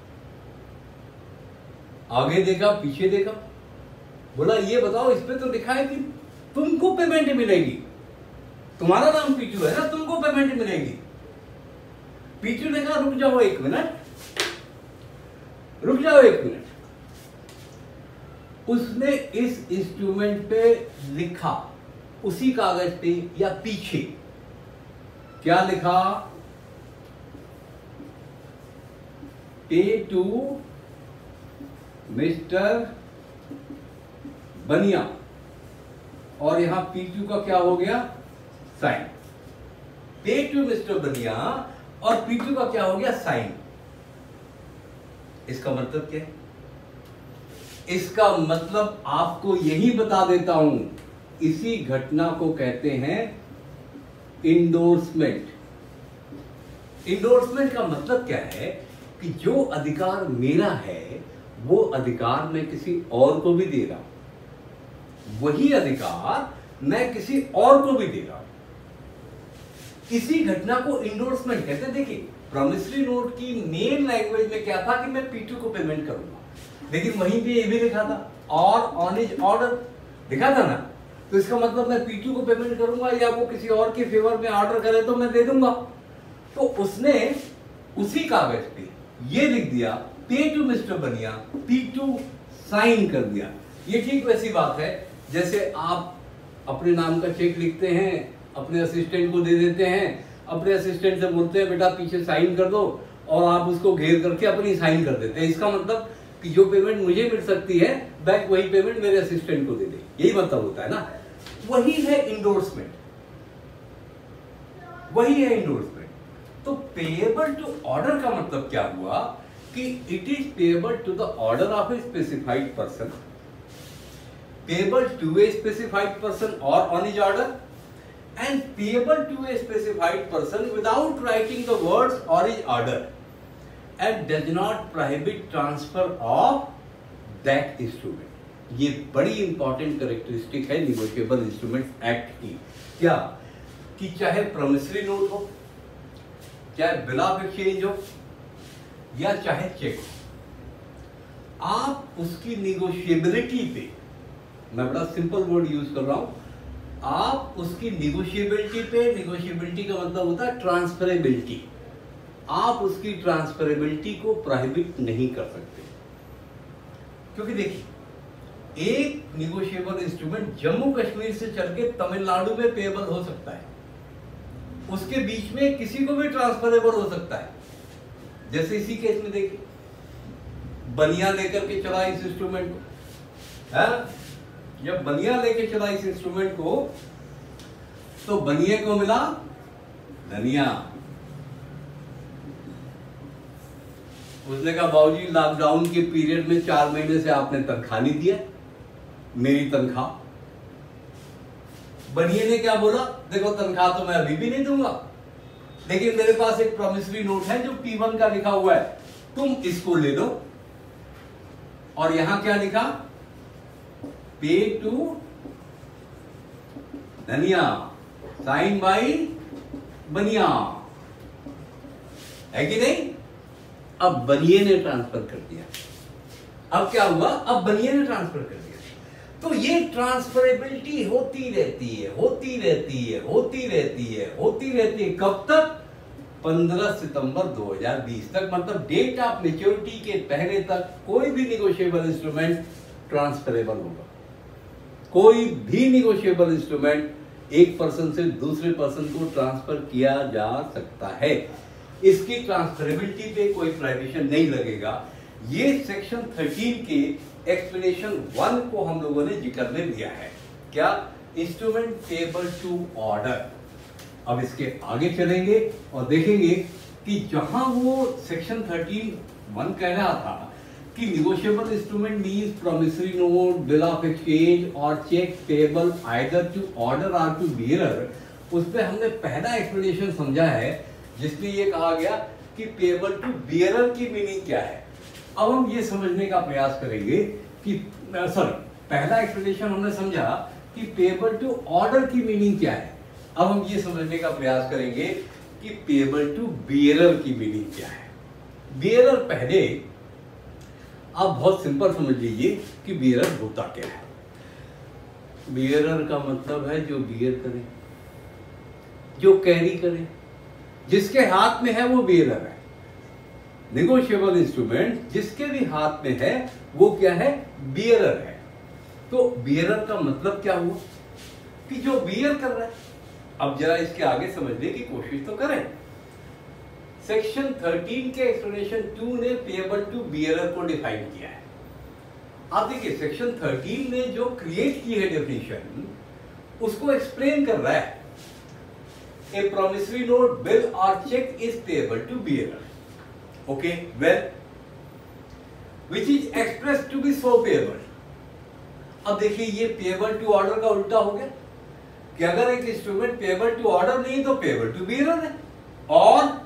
आगे देखा पीछे देखा, बोला ये बताओ इस पे तो लिखा है कि तुमको पेमेंट मिलेगी, तुम्हारा नाम पीटू है ना, तुमको पेमेंट मिलेगी। पीटू ने कहा रुक जाओ एक मिनट, रुक जाओ एक मिनट। उसने इस इंस्ट्रूमेंट पे लिखा, उसी कागज पे या पीछे क्या लिखा, पे टू मिस्टर बनिया, और यहां पी टू का क्या हो गया साइन। पे टू मिस्टर बनिया और पी टू का क्या हो गया साइन। इसका मतलब क्या है? इसका मतलब आपको यही बता देता हूं, इसी घटना को कहते हैं इंडोर्समेंट। इंडोर्समेंट का मतलब क्या है कि जो अधिकार मेरा है वो अधिकार मैं किसी और को भी दे रहा हूं, वही अधिकार मैं किसी और को भी दे रहा हूं। इसी घटना को इंडोर्समेंट कहते हैं। देखिए प्रॉमिसरी नोट की मेन लैंग्वेज में क्या था कि मैं पी टू को पेमेंट करूंगा, लेकिन वहीं पे ये भी लिखा था और ऑन इज ऑर्डर लिखा था ना, तो इसका मतलब मैं पी टू को पेमेंट करूंगा या वो किसी और के फेवर में ऑर्डर करे तो मैं दे दूंगा। तो उसने उसी कागज पे ये लिख दिया pay to mister Bania, P two sign कर दिया। ये ठीक वैसी बात है जैसे आप अपने नाम का चेक लिखते हैं, अपने असिस्टेंट को दे देते हैं, अपने असिस्टेंट से बोलते हैं बेटा पीछे साइन कर दो, और आप उसको घेर करके अपनी साइन कर देते हैं। इसका मतलब कि जो पेमेंट मुझे मिल सकती है बैंक वही पेमेंट मेरे असिस्टेंट को दे दे, यही मतलब होता है ना। वही है इंडोर्समेंट, वही है इंडोर्समेंट। तो पेएबल टू ऑर्डर का मतलब क्या हुआ कि it is payable to the order of a specified person, payable to a specified person और on his order, and payable to a specified person without writing the words or his order, and does not prohibit transfer of that instrument। ये बड़ी इंपॉर्टेंट कैरेक्टरिस्टिक है निगोशिएबल इंस्ट्रूमेंट एक्ट की। क्या कि चाहे प्रॉमिसरी नोट हो, चाहे बिल ऑफ एक्सचेंज हो, या चाहे चेक हो, आप उसकी निगोशिएबिलिटी पे, मैं बड़ा सिंपल वर्ड यूज कर रहा हूं, आप उसकी निगोशिएबिलिटी पे, निगोशिएबिलिटी का मतलब होता है ट्रांसफरेबिलिटी, आप उसकी ट्रांसफरेबिलिटी को प्रोहिबिट नहीं कर सकते। क्योंकि देखिए एक निगोशिएबल इंस्ट्रूमेंट जम्मू कश्मीर से चल के तमिलनाडु में पेएबल हो सकता है, उसके बीच में किसी को भी ट्रांसफरेबल हो सकता है। जैसे इसी केस में देखिए बनिया लेकर के चला इस इंस्ट्रूमेंट को, है जब बनिया लेके चला इस इंस्ट्रूमेंट को तो बनिए को मिला धनिया। उसने कहा बाबूजी लॉकडाउन के पीरियड में चार महीने से आपने तनख्वाह नहीं दिया, मेरी तनख्वाह। बनिए ने क्या बोला, देखो तनख्वाह तो मैं अभी भी नहीं दूंगा, लेकिन मेरे पास एक प्रॉमिसरी नोट है जो पी वन का लिखा हुआ है, तुम इसको ले लो। और यहां क्या लिखा, पे टू धनिया, साइन बाई बनिया, है कि नहीं। अब बनिए ने ट्रांसफर कर दिया, अब क्या हुआ, अब बनिए ने ट्रांसफर कर दिया। तो ये ट्रांसफरेबिलिटी होती रहती है, होती रहती है, होती रहती है, होती रहती है। कब तक, पंद्रह सितंबर दो हज़ार बीस तक, मतलब डेट ऑफ मैच्योरिटी के पहले तक कोई भी निगोशिएबल इंस्ट्रूमेंट ट्रांसफरेबल होगा। कोई भी निगोशिएबल इंस्ट्रूमेंट एक पर्सन से दूसरे पर्सन को ट्रांसफर किया जा सकता है, इसकी ट्रांसफरेबिलिटी पे कोई प्रोहिबिशन नहीं लगेगा। ये सेक्शन थर्टीन के एक्सप्लेनेशन वन को हम लोगों ने जिक्र में दिया है। क्या, इंस्ट्रूमेंट पेएबल टू ऑर्डर। अब इसके आगे चलेंगे और देखेंगे कि जहां वो सेक्शन थर्टीन वन कह रहा था कि negotiable instrument means promissory note, bill of exchange और cheque payable either to order और टू बियरर, उस पे हमने पहला एक्सप्लेनेशन समझा है जिसमें ये कहा गया कि पेएबल टू बियरर की मीनिंग क्या है। अब हम ये समझने का प्रयास करेंगे कि सॉरी पहला एक्सप्लेनेशन हमने समझा कि पेएबल टू ऑर्डर की मीनिंग क्या है। अब हम ये समझने का प्रयास करेंगे कि पेएबल टू बियरर की मीनिंग क्या है। बियरर पहले आप बहुत सिंपल समझ लीजिए कि बियरर होता क्या है। बियरर का मतलब है जो बियर करे, जो कैरी करे, जिसके हाथ में है वो बियरर है। निगोशिएबल इंस्ट्रूमेंट जिसके भी हाथ में है वो क्या है, बियरर है। तो बियरर का मतलब क्या हुआ कि जो बियर कर रहा है। अब जरा इसके आगे समझने की कोशिश तो करें। सेक्शन थर्टीन के एक्सप्लेनेशन टू ने पेएबल टू बियरर को डिफाइन किया है। आप देखिए सेक्शन थर्टीन ने जो क्रिएट की है डेफिनेशन, उसको एक्सप्लेन कर रहा है। ए प्रॉमिसरी नोट, बिल और cheque is payable to bearer, okay, well which is express to be so payable. अब देखिए ये पेएबल टू ऑर्डर का उल्टा हो गया कि अगर एक इंस्ट्रूमेंट पेएबल टू ऑर्डर नहीं तो पेएबल टू बियरर है, और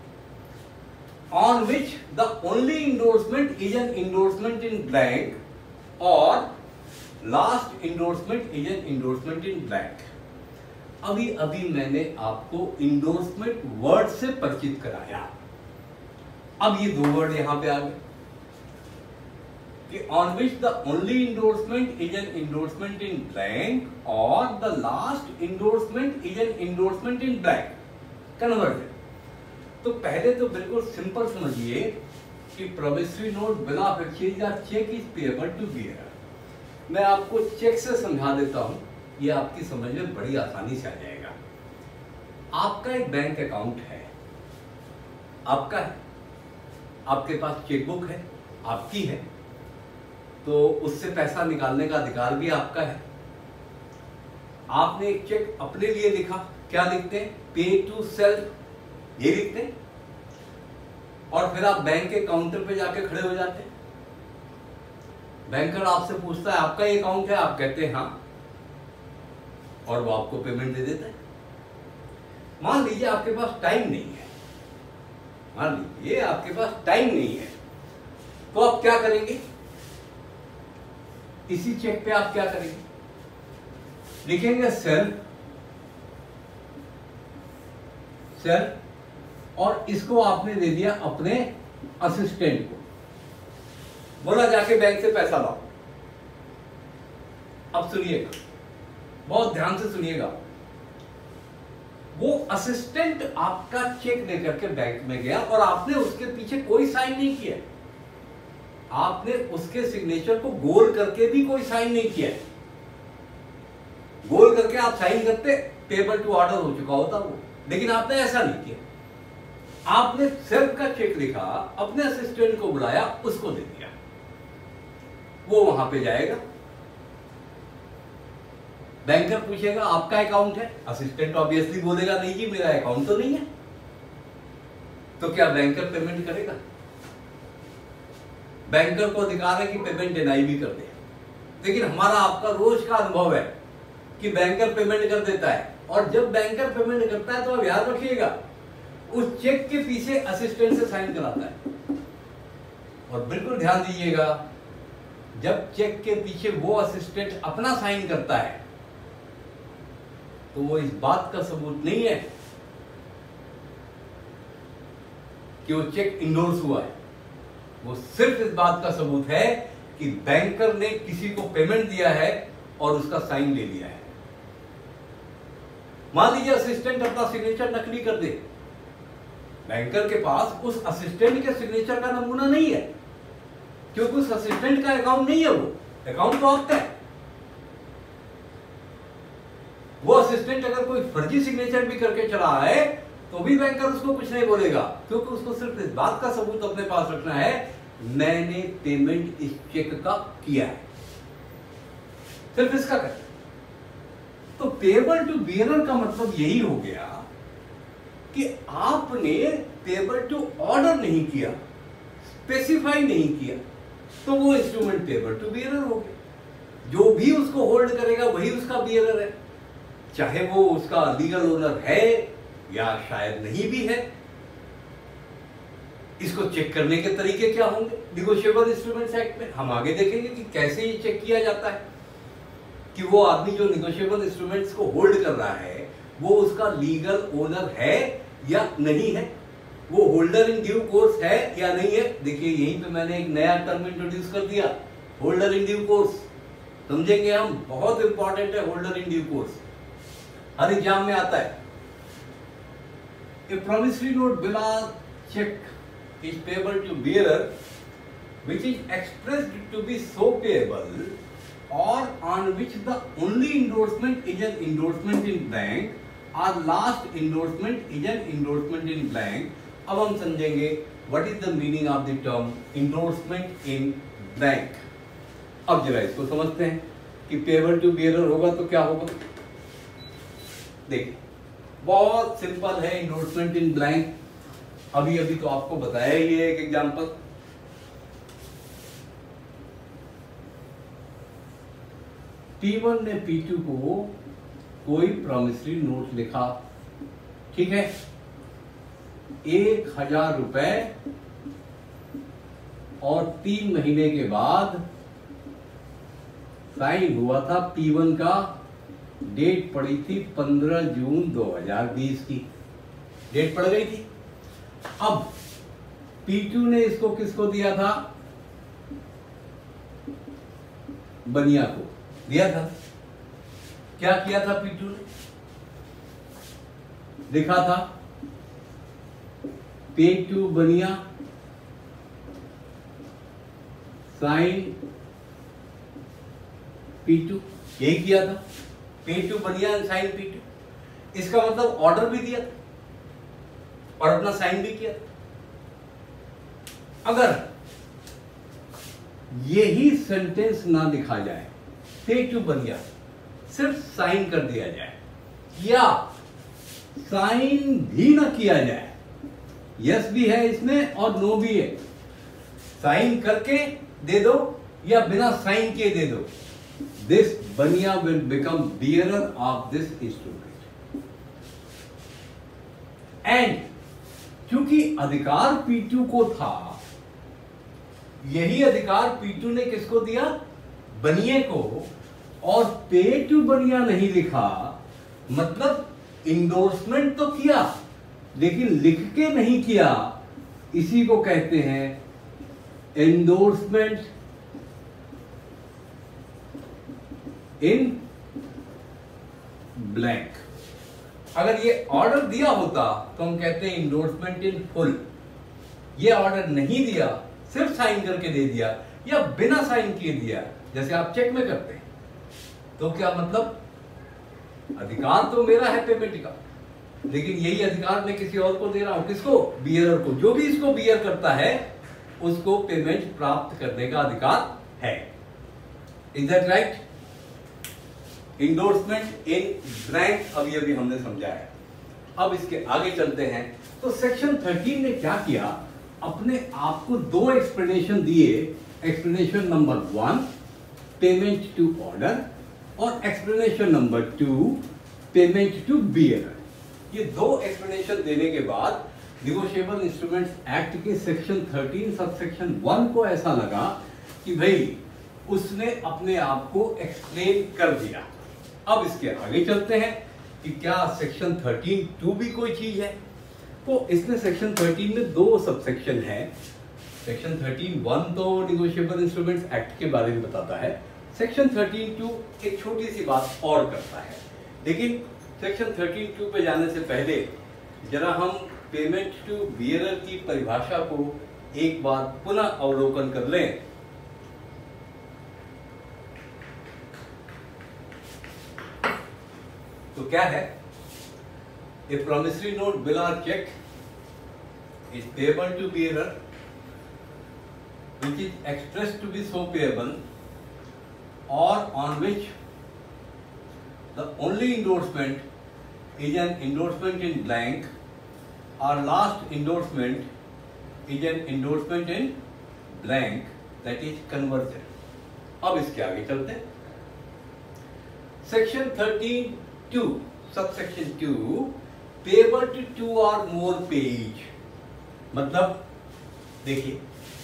on which the only endorsement is an endorsement in blank or last endorsement is an endorsement in blank। अभी अभी मैंने आपको इंडोर्समेंट वर्ड से परिचित कराया। अब ये दो वर्ड यहां पे आ गए कि on which the only endorsement is an endorsement in blank और the last endorsement is an endorsement in blank converted. तो पहले तो बिल्कुल सिंपल समझिए कि promissory note bill of exchange या cheque is payable to bearer. मैं आपको चेक से समझा देता हूं, ये आपकी समझ में बड़ी आसानी से आ जाएगा। आपका एक बैंक अकाउंट है, आपका है, आपके पास चेकबुक है, आपकी है, तो उससे पैसा निकालने का अधिकार भी आपका है। आपने एक चेक अपने लिए लिखा, क्या लिखते हैं? पे टू सेल्फ, ये लिखते हैं, और फिर आप बैंक के काउंटर पे जाके खड़े हो जाते हैं। बैंकर आपसे पूछता है आपका ये अकाउंट है, आप कहते हैं हाँ, और वो आपको पेमेंट दे देता है। मान लीजिए आपके पास टाइम नहीं है, मान लीजिए आपके पास टाइम नहीं है, तो आप क्या करेंगे? इसी चेक पे आप क्या करेंगे? लिखेंगे सेल सेल और इसको आपने दे दिया अपने असिस्टेंट को, बोला जाके बैंक से पैसा लाओ। अब सुनिएगा, बहुत ध्यान से सुनिएगा। वो असिस्टेंट आपका चेक लेकर के बैंक में गया और आपने उसके पीछे कोई साइन नहीं किया, आपने उसके सिग्नेचर को गोल करके भी कोई साइन नहीं किया। गोल करके आप साइन करते, पेबल टू ऑर्डर हो चुका होता वो, लेकिन आपने ऐसा नहीं किया। आपने सेल्फ का चेक लिखा, अपने असिस्टेंट को बुलाया, उसको दे दिया, वो वहां पे जाएगा। बैंकर पूछेगा आपका अकाउंट है, असिस्टेंट ऑब्वियसली बोलेगा नहीं जी मेरा अकाउंट तो नहीं है। तो क्या बैंकर पेमेंट करेगा? बैंकर को अधिकार है कि पेमेंट डिनाई भी कर दे, लेकिन हमारा आपका रोज का अनुभव है कि बैंकर पेमेंट कर देता है, और जब बैंकर पेमेंट करता है तो आप याद रखिएगा उस चेक के पीछे असिस्टेंट से साइन कराता है। और बिल्कुल ध्यान दीजिएगा, जब चेक के पीछे वो असिस्टेंट अपना साइन करता है तो वो इस बात का सबूत नहीं है कि वो चेक इंडोर्स हुआ है, वो सिर्फ इस बात का सबूत है कि बैंकर ने किसी को पेमेंट दिया है और उसका साइन ले लिया है। मान लीजिए असिस्टेंट अपना सिग्नेचर नकली कर दे, बैंकर के पास उस असिस्टेंट के सिग्नेचर का नमूना नहीं है, क्योंकि उस असिस्टेंट का अकाउंट नहीं है, वो अकाउंट तो आपका है। वो असिस्टेंट अगर कोई फर्जी सिग्नेचर भी करके चला है तो भी बैंकर उसको कुछ नहीं बोलेगा, क्योंकि उसको सिर्फ इस बात का सबूत अपने पास रखना है मैंने पेमेंट इस चेक का किया है, सिर्फ इसका कर। तो पेबल टू बियरर का मतलब यही हो गया कि आपने पेबल टू ऑर्डर नहीं किया, स्पेसिफाई नहीं किया, तो वो इंस्ट्रूमेंट पेबल टू बियरर हो गया। जो भी उसको होल्ड करेगा वही उसका बियरर है, चाहे वो उसका लीगल ओनर है या शायद नहीं भी है। इसको चेक करने के तरीके क्या होंगे निगोशिएबल इंस्ट्रूमेंट्स एक्ट में, हम आगे देखेंगे कि कैसे ये चेक किया जाता है कि वो आदमी जो निगोशिएबल इंस्ट्रूमेंट्स को होल्ड कर रहा है वो उसका लीगल ओनर है या नहीं है, वो होल्डर इन ड्यू कोर्स है या नहीं है। देखिए यहीं पे मैंने एक नया टर्म इंट्रोड्यूस कर दिया, होल्डर इन ड्यू कोर्स। समझेंगे हम, बहुत इंपॉर्टेंट है होल्डर इन ड्यू कोर्स, हर एग्जाम में आता है। A promissory note bill or check is payable to bearer which is expressed to be so payable or on which the only endorsement is an endorsement in blank or last endorsement is an endorsement in blank। अब हम समझेंगे what is the meaning of the term endorsement in blank। अब जरा इसको समझते हैं कि payable to bearer होगा तो क्या होगा। देखिए बहुत सिंपल है इंडोर्समेंट इन ब्लैंक, अभी अभी तो आपको बताया ही है एक एग्जांपल। टी वन ने पी टू को कोई प्रॉमिसरी नोट लिखा, ठीक है, एक हजार रुपए, और तीन महीने के बाद साइन हुआ था पी वन का डेट पड़ी थी पंद्रह जून दो हज़ार बीस की, डेट पड़ गई थी। अब पी टू ने इसको किसको दिया था? बनिया को दिया था। क्या किया था पी टू ने? लिखा था पे टू बनिया साइन पी टू, यही किया था, पे टू बनिया साइन पी टू। इसका मतलब ऑर्डर भी दिया था और अपना साइन भी किया था। अगर यही सेंटेंस ना लिखा जाए, पे टू बनिया, सिर्फ साइन कर दिया जाए या साइन भी ना किया जाए, यस भी है इसमें और नो भी है, साइन करके दे दो या बिना साइन के दे दो, दिस बनिया will become bearer of this instrument. And क्योंकि अधिकार पी टू को था, यही अधिकार पी टू ने किसको दिया? बनिए को, और पे टू बनिया नहीं लिखा, मतलब इंडोर्समेंट तो किया लेकिन लिख के नहीं किया। इसी को कहते हैं एंडोर्समेंट इन ब्लैंक। अगर ये ऑर्डर दिया होता तो हम कहते हैं इंडोर्समेंट इन फुल। ये ऑर्डर नहीं दिया, सिर्फ साइन करके दे दिया या बिना साइन किए दिया, जैसे आप चेक में करते हैं, तो क्या मतलब? अधिकार तो मेरा है पेमेंट का, लेकिन यही अधिकार मैं किसी और को दे रहा हूं। किसको? बियरर को। जो भी इसको बियर करता है उसको पेमेंट प्राप्त करने का अधिकार है। Is that right? Endorsement in blank अभी अभी हमने समझा है। अब इसके आगे चलते हैं। तो सेक्शन थर्टीन ने क्या किया? अपने आप को दो एक्सप्लेनेशन दिए। Explanation number one, payment to order, और explanation number two, payment to bearer. ये दो एक्सप्लेनेशन देने के बाद निगोशिएबल इंस्ट्रूमेंट्स एक्ट के section thirteen sub section one को ऐसा लगा कि भाई उसने अपने आप को एक्सप्लेन कर दिया। अब इसके आगे चलते हैं कि क्या सेक्शन थर्टीन टू भी कोई चीज है। तो इसमें सेक्शन थर्टीन में दो सब सेक्शन है। सेक्शन थर्टीन वन तो निगोशिएबल इंस्ट्रूमेंट्स एक्ट के बारे में बताता है, सेक्शन थर्टीन टू एक छोटी सी बात और करता है। लेकिन सेक्शन थर्टीन टू पे जाने से पहले जरा हम पेमेंट टू बियरर की परिभाषा को एक बार पुनः अवलोकन कर लें। तो क्या है? ए प्रॉमिसरी नोट, बिल और cheque is payable to bearer which is expressed to be so payable or on which the only endorsement is an endorsement in blank or last endorsement is an endorsement in blank, that is conversion. अब इसके आगे चलते हैं। Section thirteen two subsection two, payable to two और मोर पेज। मतलब देखिए,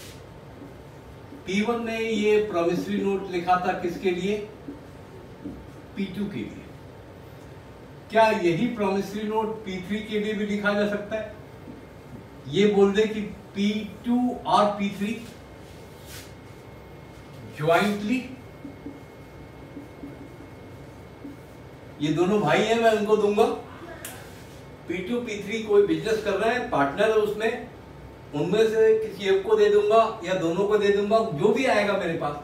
पी वन ने ये प्रॉमिसरी नोट लिखा था किसके लिए? पी टू के लिए। क्या यही प्रॉमिसरी नोट पी थ्री के लिए भी लिखा जा सकता है? ये बोल दे कि पी टू और पी थ्री ज्वाइंटली, ये दोनों भाई हैं, मैं उनको दूंगा। पी टू पी थ्री कोई बिजनेस कर रहे हैं, पार्टनर है उसमें, उनमें से किसी एक को दे दूंगा या दोनों को दे दूंगा, जो भी आएगा मेरे पास।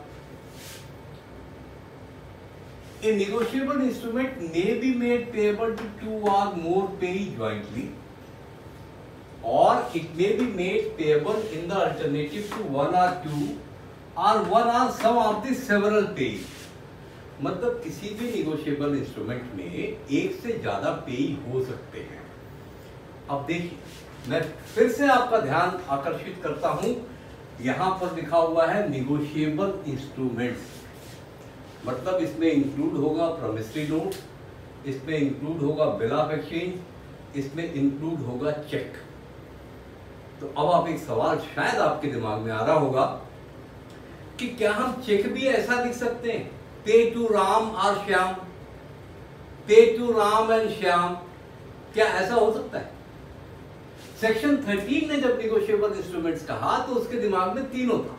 A negotiable instrument may be made payable to two or more payees jointly, or it may be made payable in the alternative to one or two or one or some of the several payees. मतलब किसी भी negotiable instrument में एक से ज्यादा पेई हो सकते हैं। अब देखिए, मैं फिर से आपका ध्यान आकर्षित करता हूं, यहां पर लिखा हुआ है निगोशिएबल इंस्ट्रूमेंट्स, मतलब इसमें इंक्लूड होगा प्रॉमिसरी नोट, इसमें इंक्लूड होगा बिल ऑफ एक्सचेंज, इसमें इंक्लूड होगा चेक। तो अब आप एक सवाल शायद आपके दिमाग में आ रहा होगा कि क्या हम चेक भी ऐसा लिख सकते हैं, पे टू राम और श्याम? पे टू राम एंड श्याम, क्या ऐसा हो सकता है? सेक्शन थर्टीन ने जब निगोशिएबल इंस्ट्रूमेंट्स कहा तो उसके दिमाग में तीनों था,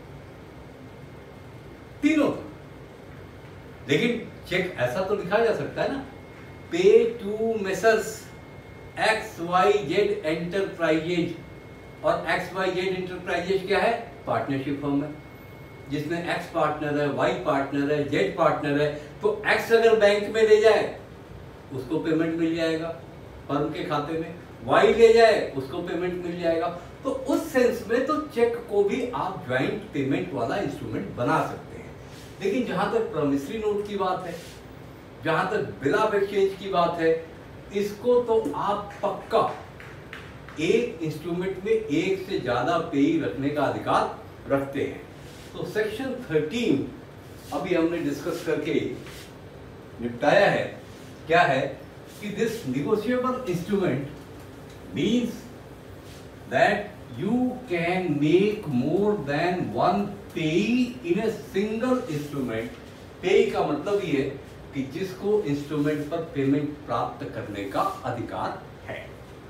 तीनों था। लेकिन चेक ऐसा तो लिखा जा सकता है ना, pay to messrs X Y Z enterprises, और एक्स वाई जेड एंटरप्राइजेज क्या है? पार्टनरशिप फर्म है जिसमें एक्स पार्टनर है, वाई पार्टनर है, जेड पार्टनर है। तो एक्स अगर बैंक में ले जाए उसको पेमेंट मिल जाएगा फर्म के खाते में, वाई ले जाए उसको पेमेंट मिल जाएगा। तो उस सेंस में तो चेक को भी आप ज्वाइंट पेमेंट वाला इंस्ट्रूमेंट बना सकते हैं। लेकिन जहां तक प्रॉमिसरी नोट की बात है, जहां तक बिल ऑफ एक्सचेंज की बात है, इसको तो आप पक्का एक इंस्ट्रूमेंट में एक से ज्यादा पेई रखने का अधिकार रखते हैं। तो सेक्शन थर्टीन अभी हमने डिस्कस करके निपटाया है। क्या है कि this negotiable instrument means that you can make more than one payee in a single instrument. पेई का मतलब ये है कि जिसको इंस्ट्रूमेंट पर पेमेंट प्राप्त करने का अधिकार है।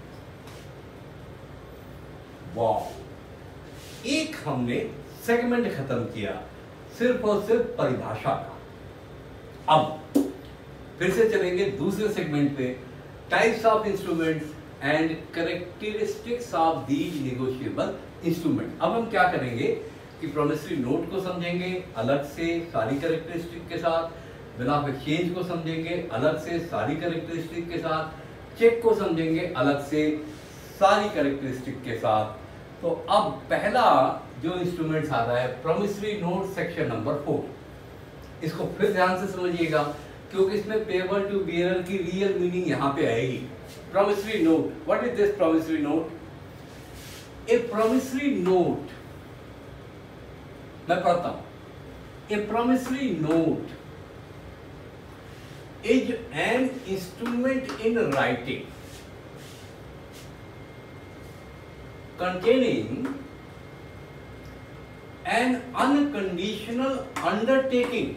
वाह, एक हमने सेगमेंट खत्म किया सिर्फ और सिर्फ परिभाषा का। अब फिर से चलेंगे दूसरे सेगमेंट पे, types of instruments and characteristics of these negotiable instrument. अब हम क्या करेंगे कि प्रॉमिसरी नोट को समझेंगे अलग से सारी कैरेक्टरिस्टिक के साथ, बिल ऑफ एक्सचेंज को समझेंगे अलग से सारी कैरेक्टरिस्टिक के साथ, चेक को समझेंगे अलग से सारी कैरेक्टरिस्टिक के साथ। तो अब पहला जो इंस्ट्रूमेंट्स आ रहा है promissory note section number four. इसको फिर ध्यान से समझिएगा क्योंकि इसमें पेबल टू बियरर की रियल मीनिंग यहां पे आएगी। Promissory note, what is this promissory note? A promissory note, मैं पढ़ता हूं, a promissory note is an instrument in writing containing an unconditional undertaking,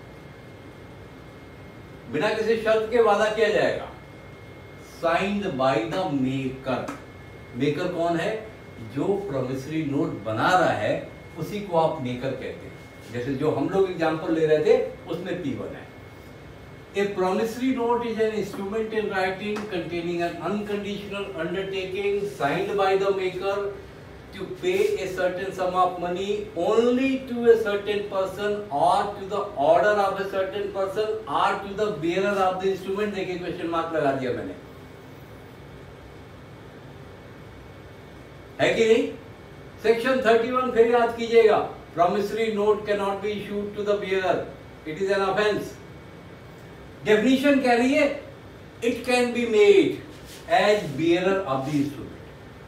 बिना किसी शर्त के वादा किया जाएगा, signed by the maker। Maker कौन है? जो प्रॉमिसरी नोट बना रहा है उसी को आप मेकर कहते हैं। जैसे जो हम लोग एग्जांपल ले रहे थे उसमें पी वन है। A promissory note is an instrument in writing containing an unconditional undertaking signed by the maker to pay a certain sum of money only to a certain person or to the order of a certain person or to the bearer of the instrument। देखिए क्वेश्चन मार्क लगा दिया मैंने, है कि नहीं? सेक्शन थर्टी वन फिर याद कीजिएगा, promissory note cannot be issued to the bearer, it is an offense। Definition कह रही है it can be made as bearer of the instrument.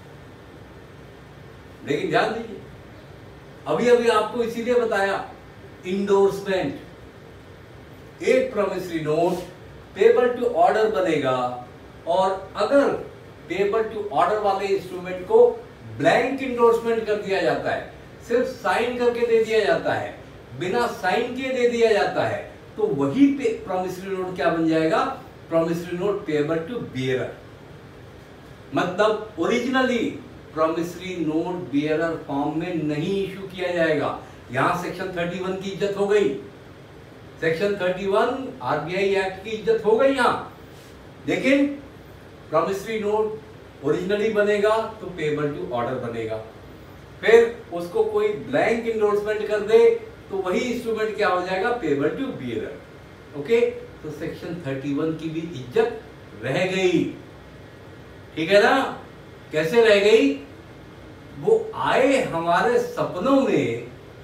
लेकिन ध्यान दीजिए, अभी अभी आपको इसीलिए बताया इंडोर्समेंट, एक promissory note payable to order बनेगा और अगर पेबल टू ऑर्डर वाले इंस्ट्रूमेंट को ब्लैंक इंडोर्समेंट कर दिया जाता है, सिर्फ साइन करके दे दिया जाता है, बिना साइन किए दे दिया जाता है, तो वही पे प्रॉमिसरी नोट क्या बन जाएगा? Promissory note payable to bearer. मतलब originally promissory note bearer form में नहीं इशू किया जाएगा। यहां सेक्शन थर्टी वन की इज्जत हो गई, section thirty one RBI act की इज्जत हो गई यहां। लेकिन प्रॉमिसरी नोट ओरिजिनली बनेगा तो पेबल टू ऑर्डर बनेगा, फिर उसको कोई ब्लैंक इंडोर्समेंट कर दे तो वही इंस्ट्रूमेंट क्या हो जाएगा? Payable to bearer. ओके, तो सेक्शन थर्टी वन की भी इज्जत रह गई, ठीक है ना? कैसे रह गई? वो आए हमारे सपनों में,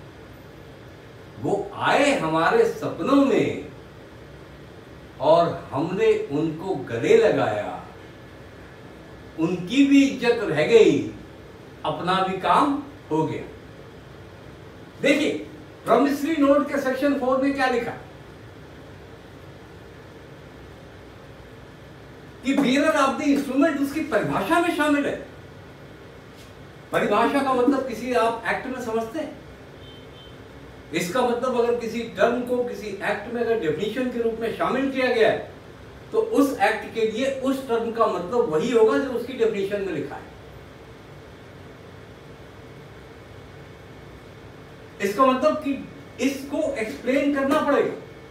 वो आए हमारे सपनों में और हमने उनको गले लगाया, उनकी भी इज्जत रह गई, अपना भी काम हो गया। देखिए प्रॉमिसरी नोट के सेक्शन फोर में क्या लिखा कि बियरर ऑफ द इंस्ट्रूमेंट उसकी परिभाषा में शामिल है। परिभाषा का मतलब किसी आप एक्ट में समझते हैं? इसका मतलब अगर किसी टर्म को किसी एक्ट में अगर डेफिनेशन के रूप में शामिल किया गया है तो उस एक्ट के लिए उस टर्म का मतलब वही होगा जो उसकी डेफिनेशन में लिखा है। इसका मतलब कि इसको एक्सप्लेन करना पड़ेगा।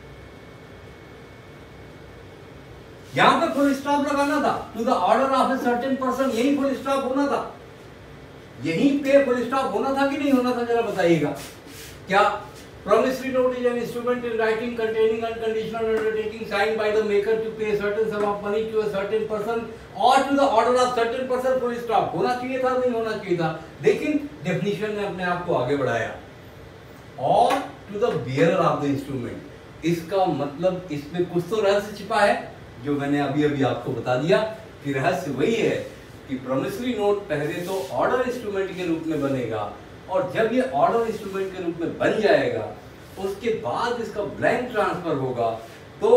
यहां पे फुल स्टॉप लगाना था, to the order of a certain person, यही फुल स्टॉप होना था, यहीं पे फुल स्टॉप होना था कि नहीं होना था, जरा बताइएगा। क्या promissory note is an instrument in writing containing unconditional undertaking signed by the maker to pay a certain sum of money to a certain person or to the order of certain person, full stop। होना चाहिए था, नहीं होना चाहिए था, लेकिन डेफिनेशन ने अपने आप को आगे बढ़ाया। और to the bearer of the instrument, इसका मतलब इसमें कुछ तो रहस्य छिपा है जो मैंने अभी अभी आपको बता दिया कि रहस्य वही है कि प्रॉमिसरी नोट पहले तो ऑर्डर इंस्ट्रूमेंट के रूप में बनेगा, और जब ये ऑर्डर इंस्ट्रूमेंट के रूप में बन जाएगा उसके बाद इसका ब्लैंक ट्रांसफर होगा तो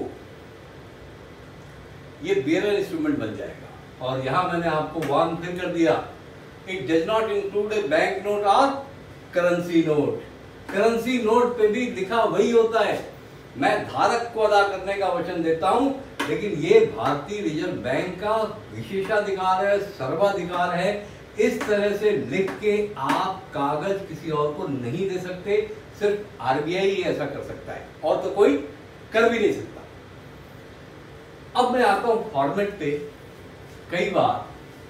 ये बियरर इंस्ट्रूमेंट बन जाएगा। और यहां मैंने आपको वार्न फिर कर दिया, it does not include a bank note और करेंसी नोट। करेंसी नोट पे भी लिखा वही होता है, मैं धारक को अदा करने का वचन देता हूं, लेकिन ये भारतीय रिजर्व बैंक का विशेषाधिकार है, सर्वाधिकार है। इस तरह से लिख के आप कागज किसी और को नहीं दे सकते, सिर्फ आरबीआई ही ऐसा कर सकता है, और तो कोई कर भी नहीं सकता। अब मैं आता हूं फॉर्मेट पे। कई बार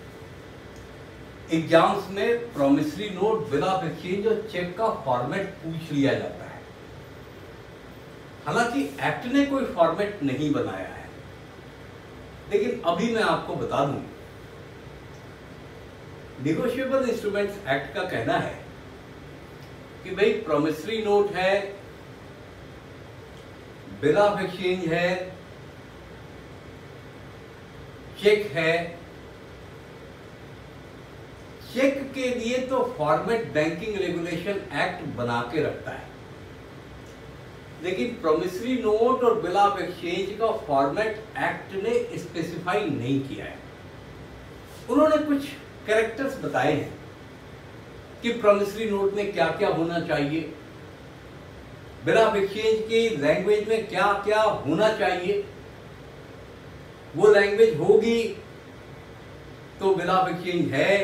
एग्जाम्स में promissory note, bill of exchange और चेक का फॉर्मेट पूछ लिया जाता है। हालांकि एक्ट ने कोई फॉर्मेट नहीं बनाया है, लेकिन अभी मैं आपको बता दूं, नेगोशिएबल इंस्ट्रूमेंट्स एक्ट का कहना है कि भाई प्रॉमिसरी नोट है, बिल ऑफ एक्सचेंज है, चेक है। चेक के लिए तो फॉर्मेट बैंकिंग रेगुलेशन एक्ट बना के रखता है, लेकिन प्रॉमिसरी नोट और बिल ऑफ एक्सचेंज का फॉर्मेट एक्ट ने स्पेसिफाई नहीं किया है। उन्होंने कुछ कैरेक्टर्स बताए हैं कि प्रॉमिसरी नोट में क्या क्या होना चाहिए, बिल ऑफ एक्सचेंज की लैंग्वेज में क्या क्या होना चाहिए। वो लैंग्वेज होगी तो बिल ऑफ एक्सचेंज है,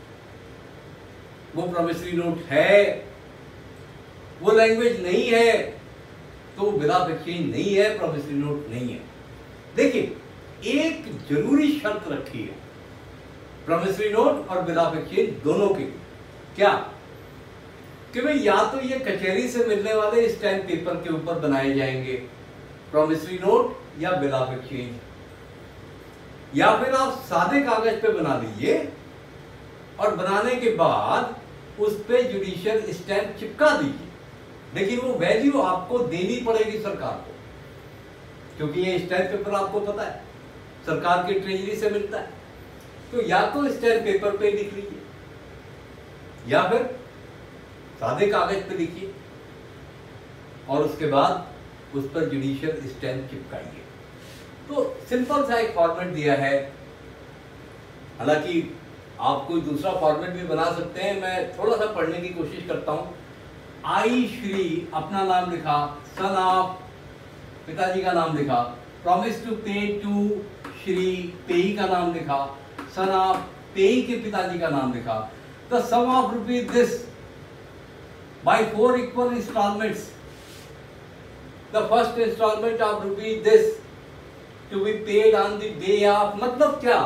वो प्रॉमिसरी नोट है। वो लैंग्वेज नहीं है तो बिल ऑफ एक्सचेंज नहीं है, प्रॉमिसरी नोट नहीं है। देखिए, एक जरूरी शर्त रखी है प्रॉमिसरी नोट और बिल ऑफ एक्सचेंज दोनों की। क्या? कि भाई या तो ये कचहरी से मिलने वाले स्टैम्प पेपर के ऊपर बनाए जाएंगे प्रॉमिसरी नोट या बिल ऑफ एक्सचेंज, या फिर आप सादे कागज पे बना लीजिए और बनाने के बाद उस पे जुडिशियल स्टैम्प चिपका दीजिए, लेकिन वो वैल्यू आपको देनी पड़ेगी सरकार को, क्योंकि ये स्टैम्प पेपर आपको पता है सरकार की ट्रेजरी से मिलता है। तो या तो स्टैम्प पेपर पे लिख लीजिए या फिर सादे कागज पे लिखिए और उसके बाद उस पर जुडिशियल स्टैम्प चिपकाइए। तो सिंपल सा एक फॉर्मेट दिया है। हालांकि आप कोई दूसरा फॉर्मेट भी बना सकते हैं, मैं थोड़ा सा पढ़ने की कोशिश करता हूं। आई श्री, अपना नाम लिखा, सन ऑफ, पिताजी का नाम लिखा, promise to pay to Shri, payee का नाम लिखा, सन ऑफ, पेई के पिताजी का नाम लिखा, the sum of rupees this by four equal instalments, the first instalment of rupees this to be paid on the day of. मतलब क्या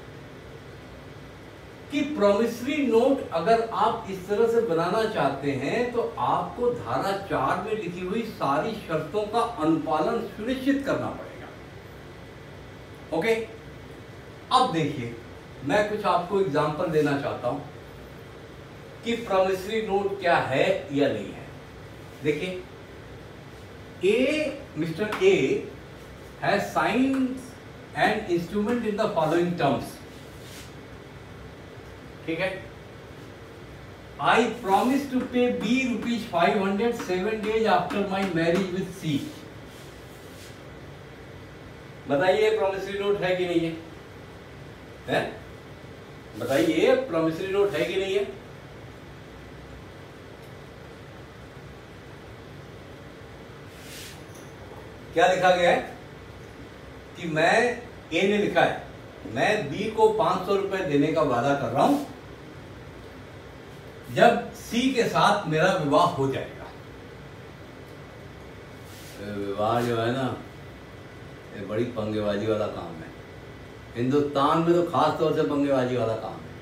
कि प्रॉमिसरी नोट अगर आप इस तरह से बनाना चाहते हैं तो आपको धारा चार में लिखी हुई सारी शर्तों का अनुपालन सुनिश्चित करना पड़ेगा। ओके, अब देखिए, मैं कुछ आपको एग्जांपल देना चाहता हूं कि प्रॉमिसरी नोट क्या है या नहीं है। देखिए, A mister A has signed an instrument in the following terms. ठीक है, I promise to pay B rupees five hundred seven days after my marriage with C. बताइए प्रॉमिसरी नोट है कि नहीं है? है? बताइए प्रॉमिसरी नोट है कि नहीं है? क्या लिखा गया है कि मैं, ए ने लिखा है मैं बी को पांच सौ रुपए देने का वादा कर रहा हूं जब सी के साथ मेरा विवाह हो जाएगा। विवाह जो है ना, ये बड़ी पंगेबाजी वाला काम है। हिंदुस्तान में तो खास तौर से पंगेबाजी वाला काम है।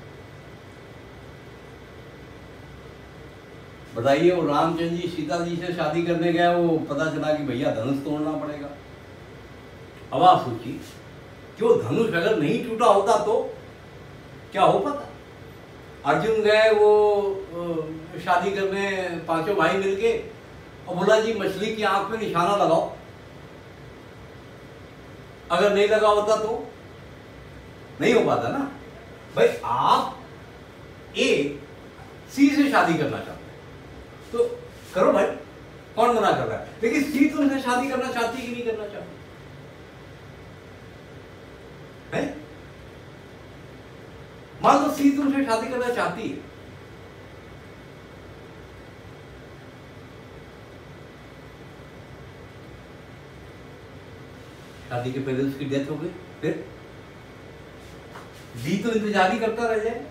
बताइए, वो रामचंद्र जी सीता जी से शादी करने गया, वो पता चला कि भैया धनुष तोड़ना पड़ेगा। अब आप सोचिए कि वो धनुष अगर नहीं टूटा होता तो क्या हो पाता। अर्जुन गए वो शादी करने, पांचों भाई मिलके, और बोला जी मछली की आंख में निशाना लगाओ। अगर नहीं लगा होता तो नहीं हो पाता ना। भाई आप ए सी से शादी करना चाहते हैं तो करो भाई, कौन मना कर रहा है। लेकिन सी तुमसे शादी करना चाहती कि नहीं करना चाहती है? मान लो सी तुमसे शादी करना चाहती है, शादी के पहले उसकी डेथ हो गई, फिर डी तो इंतजार ही करता रह जाए,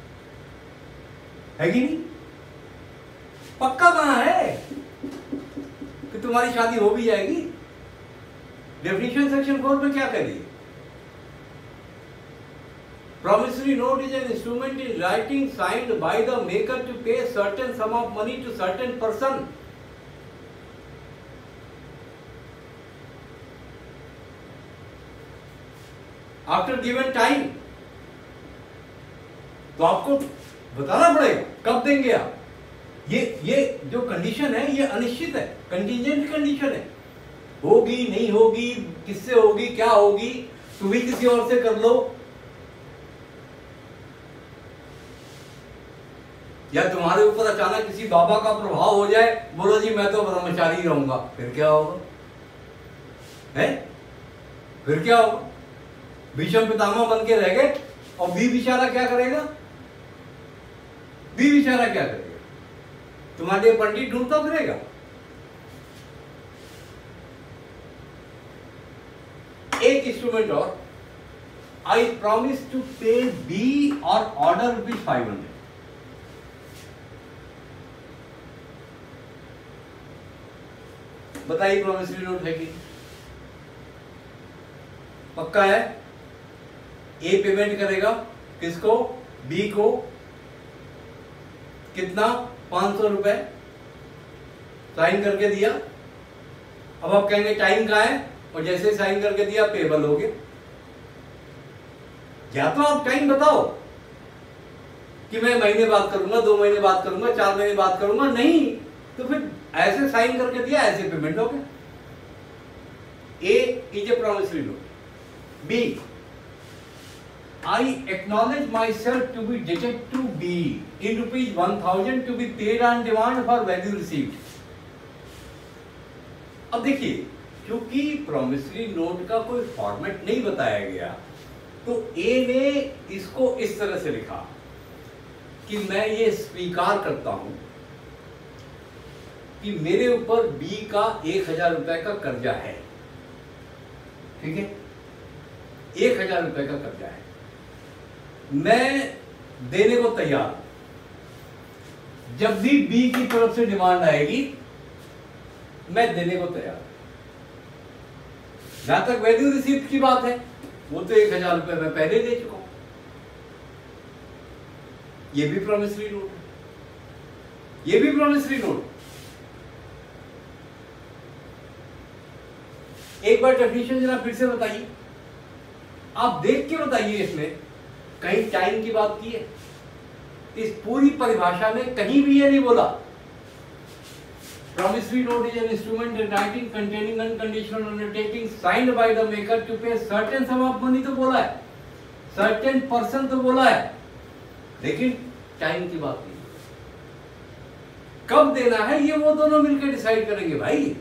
है कि नहीं? पक्का कहां है कि तुम्हारी शादी हो भी जाएगी? डेफिनेशन सेक्शन फोर में क्या करिए? Promissory note is an instrument in writing signed by the maker to pay certain sum of money to certain person. After given time. तो आपको बताना पड़ेगा कब देंगे आप। ये ये जो कंडीशन है ये अनिश्चित है, कंटीजेंट कंडीशन है। होगी नहीं होगी, किससे होगी, क्या होगी, तुम भी किसी और से कर लो, या तुम्हारे ऊपर अचानक किसी बाबा का प्रभाव हो जाए, बोलो जी मैं तो ब्रह्मचारी रहूंगा, फिर क्या होगा? है फिर क्या होगा? भीष्म पितामह बन के रह गए, और बी बेचारा क्या करेगा? बी बेचारा क्या करेगा? तुम्हारे पंडित ढूंढता फिरेगा। एक इंस्ट्रूमेंट और, I promise to pay B और ऑर्डर रुपीज फाइव हंड्रेड। बताइए प्रॉमिसरी नोट है कि पक्का है? ए पेमेंट करेगा किसको? बी को। कितना? पांच सौ रुपए साइन करके दिया। अब आप कहेंगे टाइम कहां है, और जैसे साइन करके दिया पेबल हो गया। या तो आप टाइम बताओ कि मैं महीने बाद करूंगा, दो महीने बाद करूंगा, चार महीने बाद करूंगा, नहीं तो फिर ऐसे साइन करके दिया, ऐसे पेमेंट हो गया। A is a promissory note. B, I acknowledge myself to be debted to B in rupees one thousand to be paid on demand for value received. अब देखिए, क्योंकि प्रॉमिसरी नोट का कोई फॉर्मेट नहीं बताया गया, तो ए ने इसको इस तरह से लिखा कि मैं ये स्वीकार करता हूं कि मेरे ऊपर बी का एक हजार रुपए का कर्जा है। ठीक है, एक हजार रुपए का कर्जा है, मैं देने को तैयार हूं। जब भी बी की तरफ से डिमांड आएगी मैं देने को तैयार हूं। जहां तक वैल्यू रिसीप्ट की बात है, वो तो एक हजार रुपए मैं पहले दे चुका हूं। ये भी प्रॉमिसरी नोट है, ये भी प्रॉमिसरी नोट। एक बार डेफिनेशन जरा फिर से बताइए, आप देख के बताइए। इसमें कहीं टाइम की बात की है? इस पूरी परिभाषा में कहीं भी ये नहीं बोला। Promissory note is an instrument in writing containing unconditional undertaking signed by the maker to pay certain sum of money तो बोला है, सर्टेन पर्सन तो बोला है, लेकिन टाइम की बात नहीं। कब देना है ये वो दोनों मिलकर डिसाइड करेंगे भाई।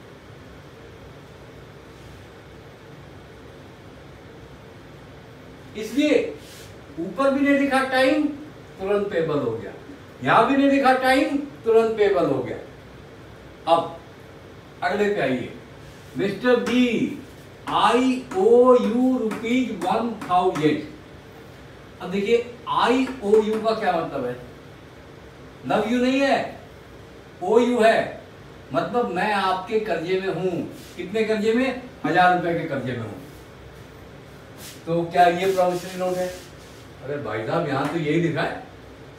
इसलिए ऊपर भी नहीं लिखा टाइम, तुरंत पेबल हो गया। यहां भी नहीं लिखा टाइम, तुरंत पेबल हो गया। अब अगले पे आइए। Mister B I O U rupees one thousand. अब देखिए आई ओ यू का क्या मतलब है? लव यू नहीं है, ओ यू है, मतलब मैं आपके कर्जे में हूं। कितने कर्जे में? हजार रुपए के कर्जे में हूं। तो क्या ये प्रॉमिसरी नोट है? अरे भाई साहब यहां तो यही लिखा है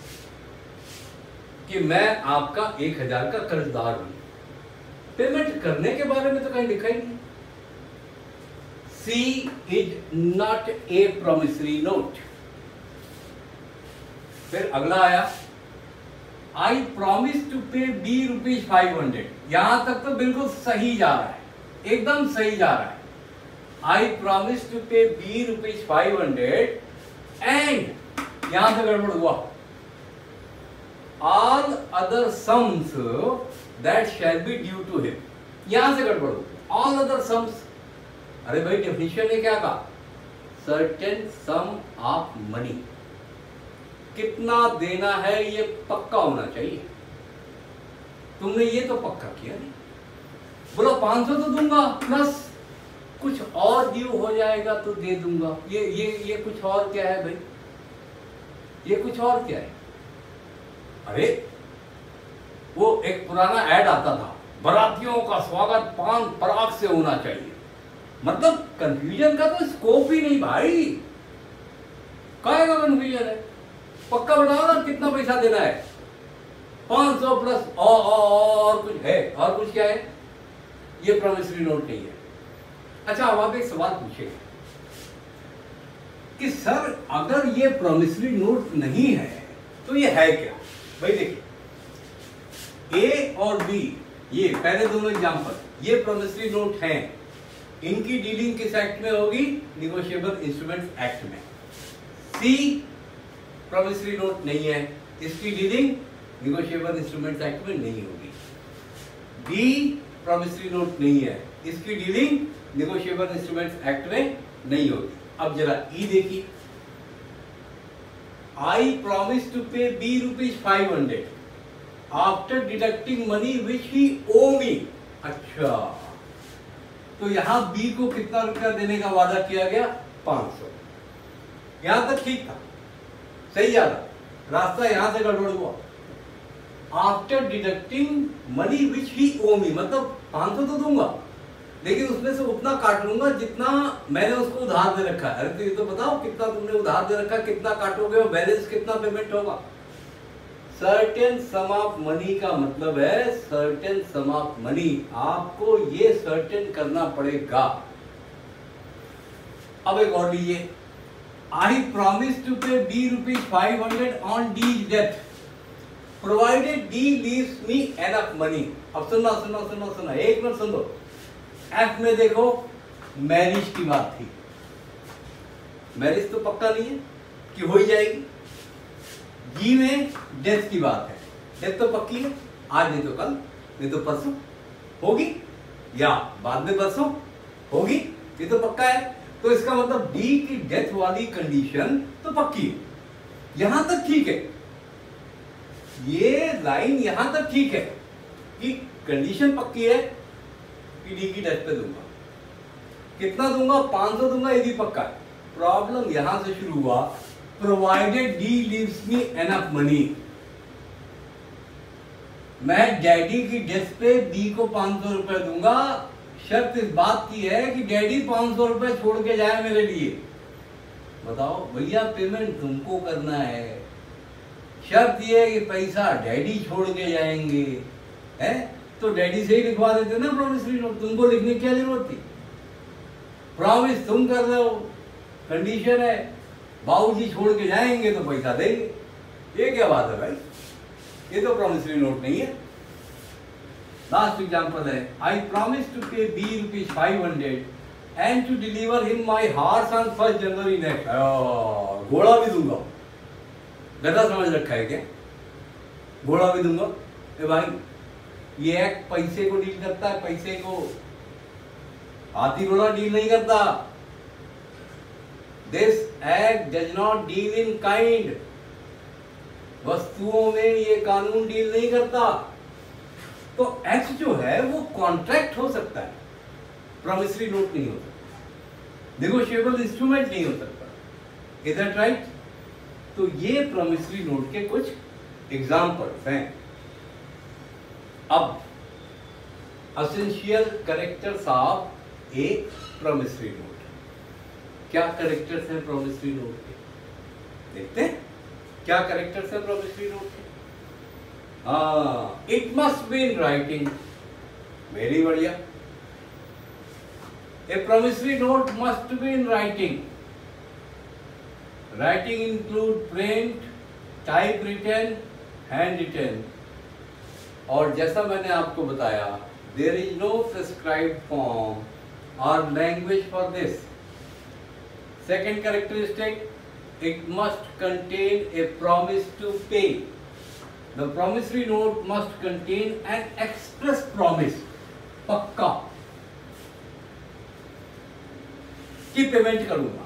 कि मैं आपका एक हजार का कर्जदार हूं, पेमेंट करने के बारे में तो कहीं लिखा ही नहीं। C is not a promissory note. फिर अगला आया, I promise to pay B rupees five hundred. यहां तक तो बिल्कुल सही जा रहा है, एकदम सही जा रहा है। I promise to pay B rupees five hundred and यहां से गड़बड़ हुआ, all other sums that shall be due to him. यहां से गड़बड़ हो, ऑल अदर सम्स। अरे भाई डेफिनेशन ने क्या कहा? Certain sum of money. कितना देना है ये पक्का होना चाहिए। तुमने ये तो पक्का किया नहीं। बोला पांच सौ तो दूंगा प्लस कुछ और ड्यू हो जाएगा तो दे दूंगा। ये ये ये कुछ और क्या है भाई? ये कुछ और क्या है? अरे वो एक पुराना ऐड आता था, बारातियों का स्वागत पान पराग से होना चाहिए। मतलब कंफ्यूजन का तो स्कोप ही नहीं भाई। काहे का कंफ्यूजन है? पक्का बताओ ना कितना पैसा देना है? पांच सौ प्लस और, और कुछ है? और कुछ क्या है? ये प्रॉमिसरी नोट नहीं है। अच्छा अब आप एक सवाल पूछेगा कि सर अगर ये प्रॉमिसरी नोट नहीं है तो ये है क्या? भाई देखिए ए और बी, ये पहले दोनों एग्जांपल, ये प्रॉमिसरी नोट हैं। इनकी डीलिंग किस एक्ट में होगी? निगोशिएबल इंस्ट्रूमेंट एक्ट में। सी प्रॉमिसरी नोट नहीं है, इसकी डीलिंग निगोशिएबल इंस्ट्रूमेंट एक्ट में नहीं होगी। डी प्रॉमिसरी नोट नहीं है, इसकी डीलिंग निगोशिएबल इंस्ट्रूमेंट एक्ट में नहीं होगी। अब जरा ई देखिए, I promise to pay B rupees five hundred after deducting money which he owe me. अच्छा तो यहां बी को कितना रुपया देने का वादा किया गया? पांच सौ। यहां तक ठीक था, सही जा रहा, रास्ता यहां से गड़बड़ हुआ। After deducting money which he owe me, मतलब पांच सौ तो दूंगा लेकिन उसमें से उतना काट लूंगा जितना मैंने उसको उधार दे रखा है। अरे तो ये तो बताओ कितना तुमने उधार दे रखा, कितना काटोगे और बैलेंस कितना पेमेंट होगा? सर्टेन सम ऑफ मनी का मतलब है सर्टेन सम ऑफ मनी। आपको ये सर्टेन करना पड़ेगा। अब एक और लीजिए, I promise to pay B rupees five hundred on D death provided D leaves me enough money. अब सुनो सुनो सुनो सुनो एक मिनट सुन लो। एफ में देखो मैरिज की बात थी, मैरिज तो पक्का नहीं है कि हो ही जाएगी। जी में डेथ की बात है, डेथ तो पक्की है, आज नहीं तो कल नहीं तो परसों होगी या बाद में परसों होगी, ये तो पक्का है। तो इसका मतलब डी की डेथ वाली कंडीशन तो पक्की है। यहां तक ठीक है, ये लाइन यहां तक ठीक है कि कंडीशन पक्की है कि डी की डेथ पे दूंगा। कितना दूंगा? पांच सौ दूंगा, ये भी पक्का है। प्रॉब्लम यहां से शुरू हुआ, provided D leaves me enough money. मैं डैडी की डेथ पे डी को पांच सौ रुपए दूंगा, शर्त इस बात की है कि डैडी पांच सौ रुपए छोड़ के जाए मेरे लिए। बताओ भैया पेमेंट तुमको करना है, शर्त यह है कि पैसा डैडी छोड़ के जाएंगे, है तो डैडी से ही लिखवा देते ना प्रॉमिसरी नोट, तुमको लिखने की क्या जरूरत थी? प्रॉमिस तुम कर रहे हो, कंडीशन है बाबूजी छोड़ के जाएंगे तो पैसा देंगे। ये क्या बात है भाई? ये तो प्रॉमिसरी नोट नहीं है। लास्ट एग्जांपल है, I promise to pay B rupees five hundred and to deliver him my horse on first January next. घोड़ा भी दूंगा, गधा समझ रखा है क्या? घोड़ा भी दूंगा। ए भाई ये एक्ट पैसे को डील करता है, पैसे को, हाथी घोड़ा डील नहीं करता। This act does not deal in kind. वस्तुओं में ये कानून डील नहीं करता। तो एक्ट जो है वो कॉन्ट्रैक्ट हो सकता है, प्रॉमिसरी नोट नहीं हो सकता। नेगोशिएबल इंस्ट्रूमेंट नहीं हो सकता। Is that right? तो ये प्रॉमिसरी नोट के कुछ एग्जाम्पल्स हैं। अब essential characters of a promissory note, क्या कैरेक्टर्स हैं प्रॉमिसरी नोट के? देखते हैं क्या कैरेक्टर्स हैं प्रॉमिसरी नोट के। हाँ, it must be in writing, very बढ़िया। A promissory note must be in writing. Writing include print, type written, hand written. और जैसा मैंने आपको बताया, there is no prescribed form और language for this. Second characteristic, it must contain a promise to pay. The promissory note must contain an express promise, पक्का, कि पेमेंट करूंगा।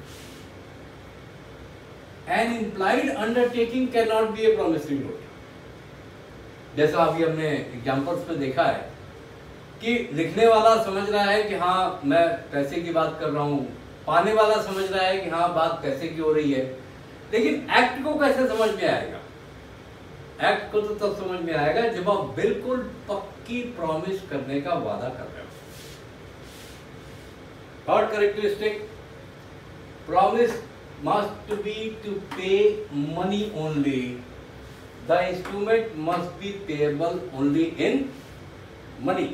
An implied undertaking cannot be a promissory note. जैसा अभी हमने एग्जाम्पल्स में देखा है कि लिखने वाला समझ रहा है कि हाँ मैं पैसे की बात कर रहा हूं, पाने वाला समझ रहा है कि हाँ बात पैसे की हो रही है, लेकिन एक्ट को कैसे समझ में आएगा? एक्ट को तो तब समझ में आएगा जब आप बिल्कुल पक्की प्रॉमिस करने का वादा कर रहे हो। Third characteristic, promise must be to pay money only. The instrument must be payable only in money.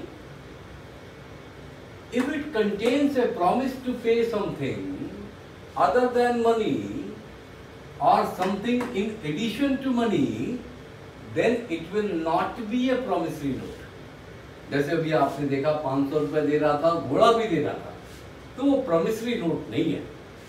If it contains a promise to pay something other than money or something in addition to money, then it will not be a promissory note. जैसे अभी आपने देखा पाँच सौ रुपए दे रहा था, घोड़ा भी दे रहा था, तो वो promissory note नहीं है।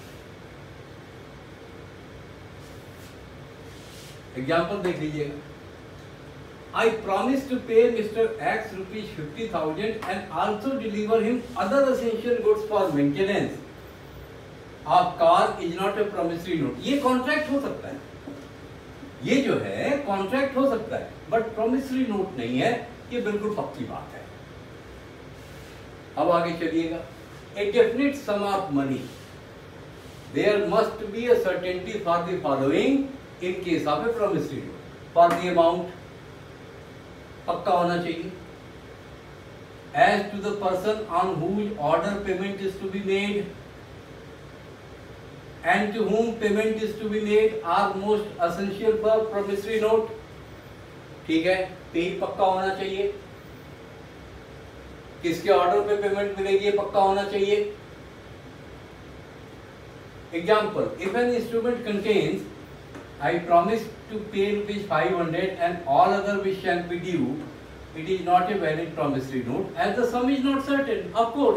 एग्जाम्पल देख लीजिएगा। I promise to pay Mister X rupees fifty thousand and also deliver him other essential goods for maintenance of car is not a promissory note. ये कॉन्ट्रैक्ट हो सकता है, ये जो है कॉन्ट्रैक्ट हो सकता है, बट प्रॉमिसरी नोट नहीं है, ये बिल्कुल पक्की बात है। अब आगे चलिएगा। A definite sum of money, there must be a certainty for the following in case of a promissory note. For the amount, पक्का होना चाहिए। As to the person on whose order payment is to be made and to whom payment is to be made are most essential for promissory note। ठीक है, पे पक्का होना चाहिए। किसके ऑर्डर पे पेमेंट मिलेगी, ये पक्का होना चाहिए। Example, if an instrument contains I promise to pay rupees five hundred and all other which shall be due, it is not a valid promissory note as the sum is not certain, of course.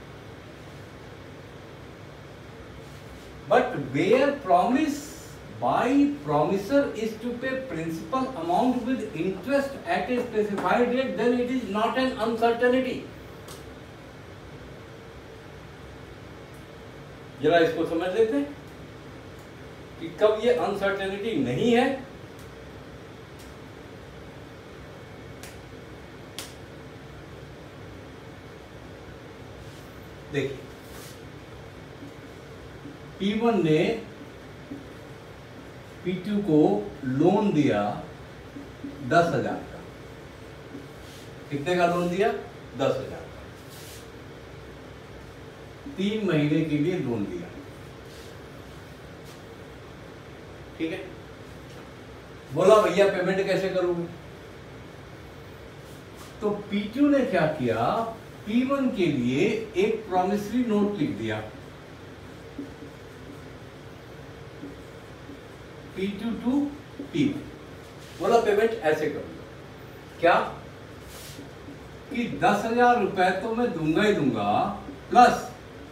But where promise by promisor is to pay principal amount with interest at a specified date, then it is not an uncertainty. जरा इसको समझ लेते हैं कि कब ये अनसर्टेनिटी नहीं है। देखिए, पी वन ने पी टू को लोन दिया दस हजार का। कितने का लोन दिया? दस हजार का। तीन महीने के लिए लोन दिया, ठीक है। बोला भैया पेमेंट कैसे करूंगा? तो पी टू ने क्या किया, पी वन के लिए एक प्रॉमिसरी नोट लिख दिया। P two to P one, बोला पेमेंट ऐसे करूंगा। क्या कि दस हजार रुपए तो मैं दूंगा ही दूंगा, प्लस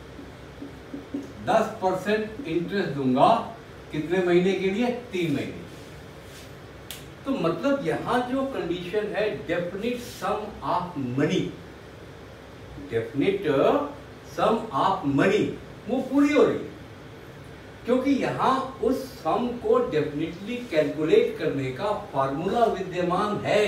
दस परसेंट इंटरेस्ट दूंगा। कितने महीने के लिए? तीन महीने। तो मतलब यहां जो कंडीशन है, definite sum of money, definite sum of money, वो पूरी हो रही है, क्योंकि यहां उस सम को डेफिनेटली कैलकुलेट करने का फॉर्मूला विद्यमान है।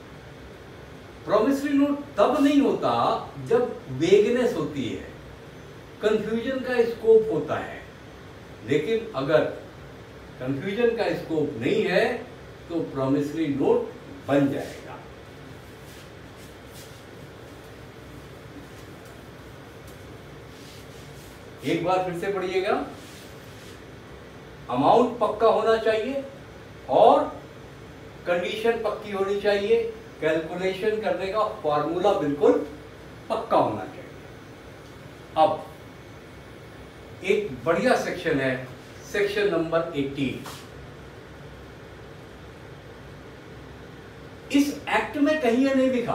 प्रॉमिसरी नोट तब नहीं होता जब वेगनेस होती है, कंफ्यूजन का स्कोप होता है, लेकिन अगर कंफ्यूजन का स्कोप नहीं है तो प्रॉमिसरी नोट बन जाएगा। एक बार फिर से पढ़िएगा, अमाउंट पक्का होना चाहिए और कंडीशन पक्की होनी चाहिए, कैलकुलेशन करने का फॉर्मूला बिल्कुल पक्का होना चाहिए। अब एक बढ़िया सेक्शन है, सेक्शन नंबर अठारह। इस एक्ट में कहीं नहीं लिखा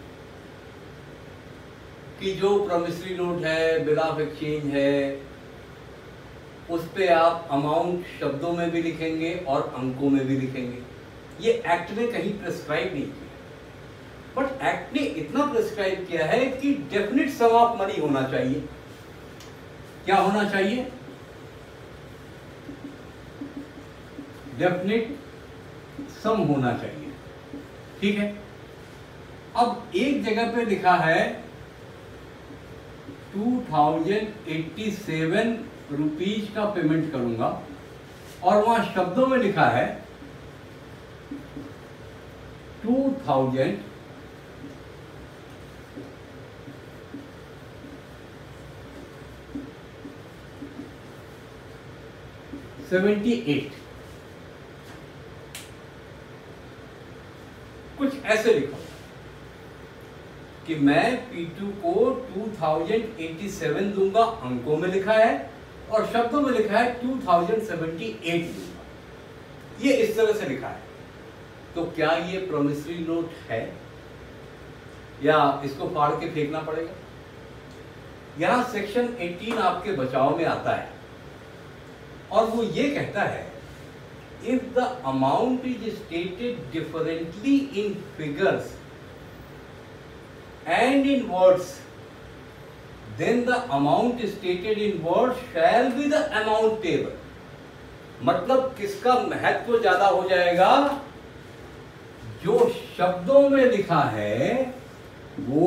कि जो प्रॉमिसरी नोट है, बिल ऑफ एक्सचेंज है, उस पे आप अमाउंट शब्दों में भी लिखेंगे और अंकों में भी लिखेंगे। ये एक्ट ने कहीं प्रेस्क्राइब नहीं किया, बट एक्ट ने इतना प्रेस्क्राइब किया है कि डेफिनेट सम ऑफ मनी होना चाहिए। क्या होना चाहिए? डेफिनेट सम होना चाहिए। ठीक है, अब एक जगह पे लिखा है two thousand eighty seven rupees का पेमेंट करूंगा और वहां शब्दों में लिखा है टू थाउजेंड सेवेंटी एट। कुछ ऐसे लिखो कि मैं पी टू को टू थाउजेंड एटी सेवन दूंगा, अंकों में लिखा है, और शब्दों में लिखा है टू थाउजेंड सेवेंटी एट दूंगा। ये इस तरह से लिखा है। तो क्या ये प्रॉमिसरी नोट है या इसको फाड़ के फेंकना पड़ेगा? यहां सेक्शन अठारह आपके बचाव में आता है और वो ये कहता है, if the amount is stated differently in figures and in words, then the amount stated in words shall be the amount table। मतलब किसका महत्व ज्यादा हो जाएगा? जो शब्दों में लिखा है वो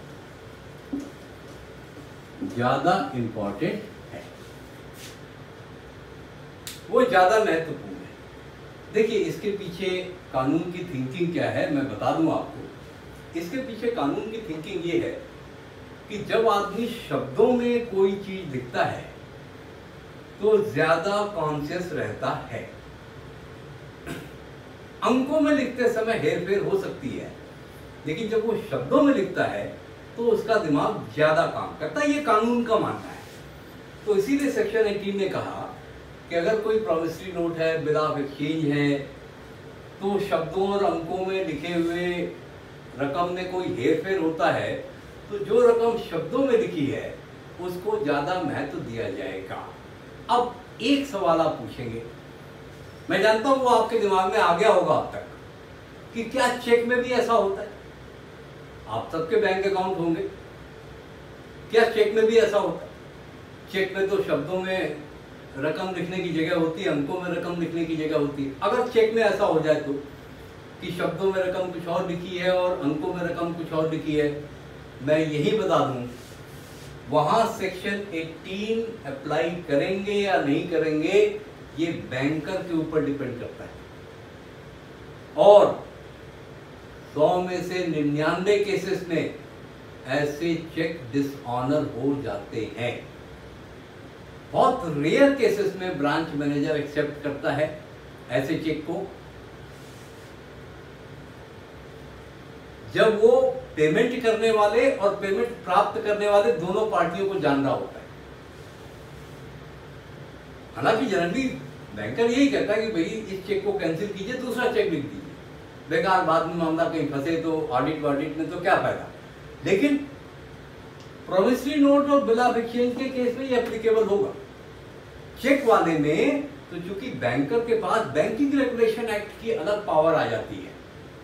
ज्यादा इंपॉर्टेंट है, वो ज्यादा महत्वपूर्ण है। देखिए, इसके पीछे कानून की थिंकिंग क्या है मैं बता दूं आपको। इसके पीछे कानून की थिंकिंग ये है कि जब आदमी शब्दों में कोई चीज लिखता है तो ज्यादा कॉन्शियस रहता है। अंकों में लिखते समय हेरफेर हो सकती है, लेकिन जब वो शब्दों में लिखता है तो उसका दिमाग ज्यादा काम करता है। ये कानून का मानना है। तो इसीलिए सेक्शन अठारह ने कहा कि अगर कोई प्रॉमिसरी नोट है, बिल ऑफ एक्सचेंज है, तो शब्दों और अंकों में लिखे हुए रकम में कोई हेरफेर होता है तो जो रकम शब्दों में लिखी है उसको ज्यादा महत्व दिया जाएगा। अब एक सवाल आप पूछेंगे, मैं जानता हूं वो आपके दिमाग में आ गया होगा अब तक, कि क्या चेक में भी ऐसा होता है? आप सबके बैंक अकाउंट होंगे, क्या चेक में भी ऐसा होता है? चेक में तो शब्दों में रकम लिखने की जगह होती है, अंकों में रकम लिखने की जगह होती है। अगर चेक में ऐसा हो जाए तो कि शब्दों में रकम कुछ और लिखी है और अंकों में रकम कुछ और लिखी है, मैं यही बता दूं, वहां सेक्शन अठारह अप्लाई करेंगे या नहीं करेंगे ये बैंकर के ऊपर डिपेंड करता है। और सौ में से निन्यानवे केसेस में ऐसे चेक डिसऑनर हो जाते हैं। बहुत रेयर केसेस में ब्रांच मैनेजर एक्सेप्ट करता है ऐसे चेक को, जब वो पेमेंट करने वाले और पेमेंट प्राप्त करने वाले दोनों पार्टियों को जान रहा होता है। हालांकि जनरली बैंकर यही कहता है कि भाई इस चेक को कैंसिल कीजिए, दूसरा चेक लिख दीजिए, बेकार बाद में मामला कहीं फंसे तो ऑडिट वाडिट में तो क्या फायदा। लेकिन प्रॉमिसरी नोट और बिल ऑफ एक्सचेंज के केस में ये एप्लीकेबल होगा। चेक वाले में तो चूंकि बैंकर के पास बैंकिंग रेगुलेशन एक्ट की अलग पावर आ जाती है,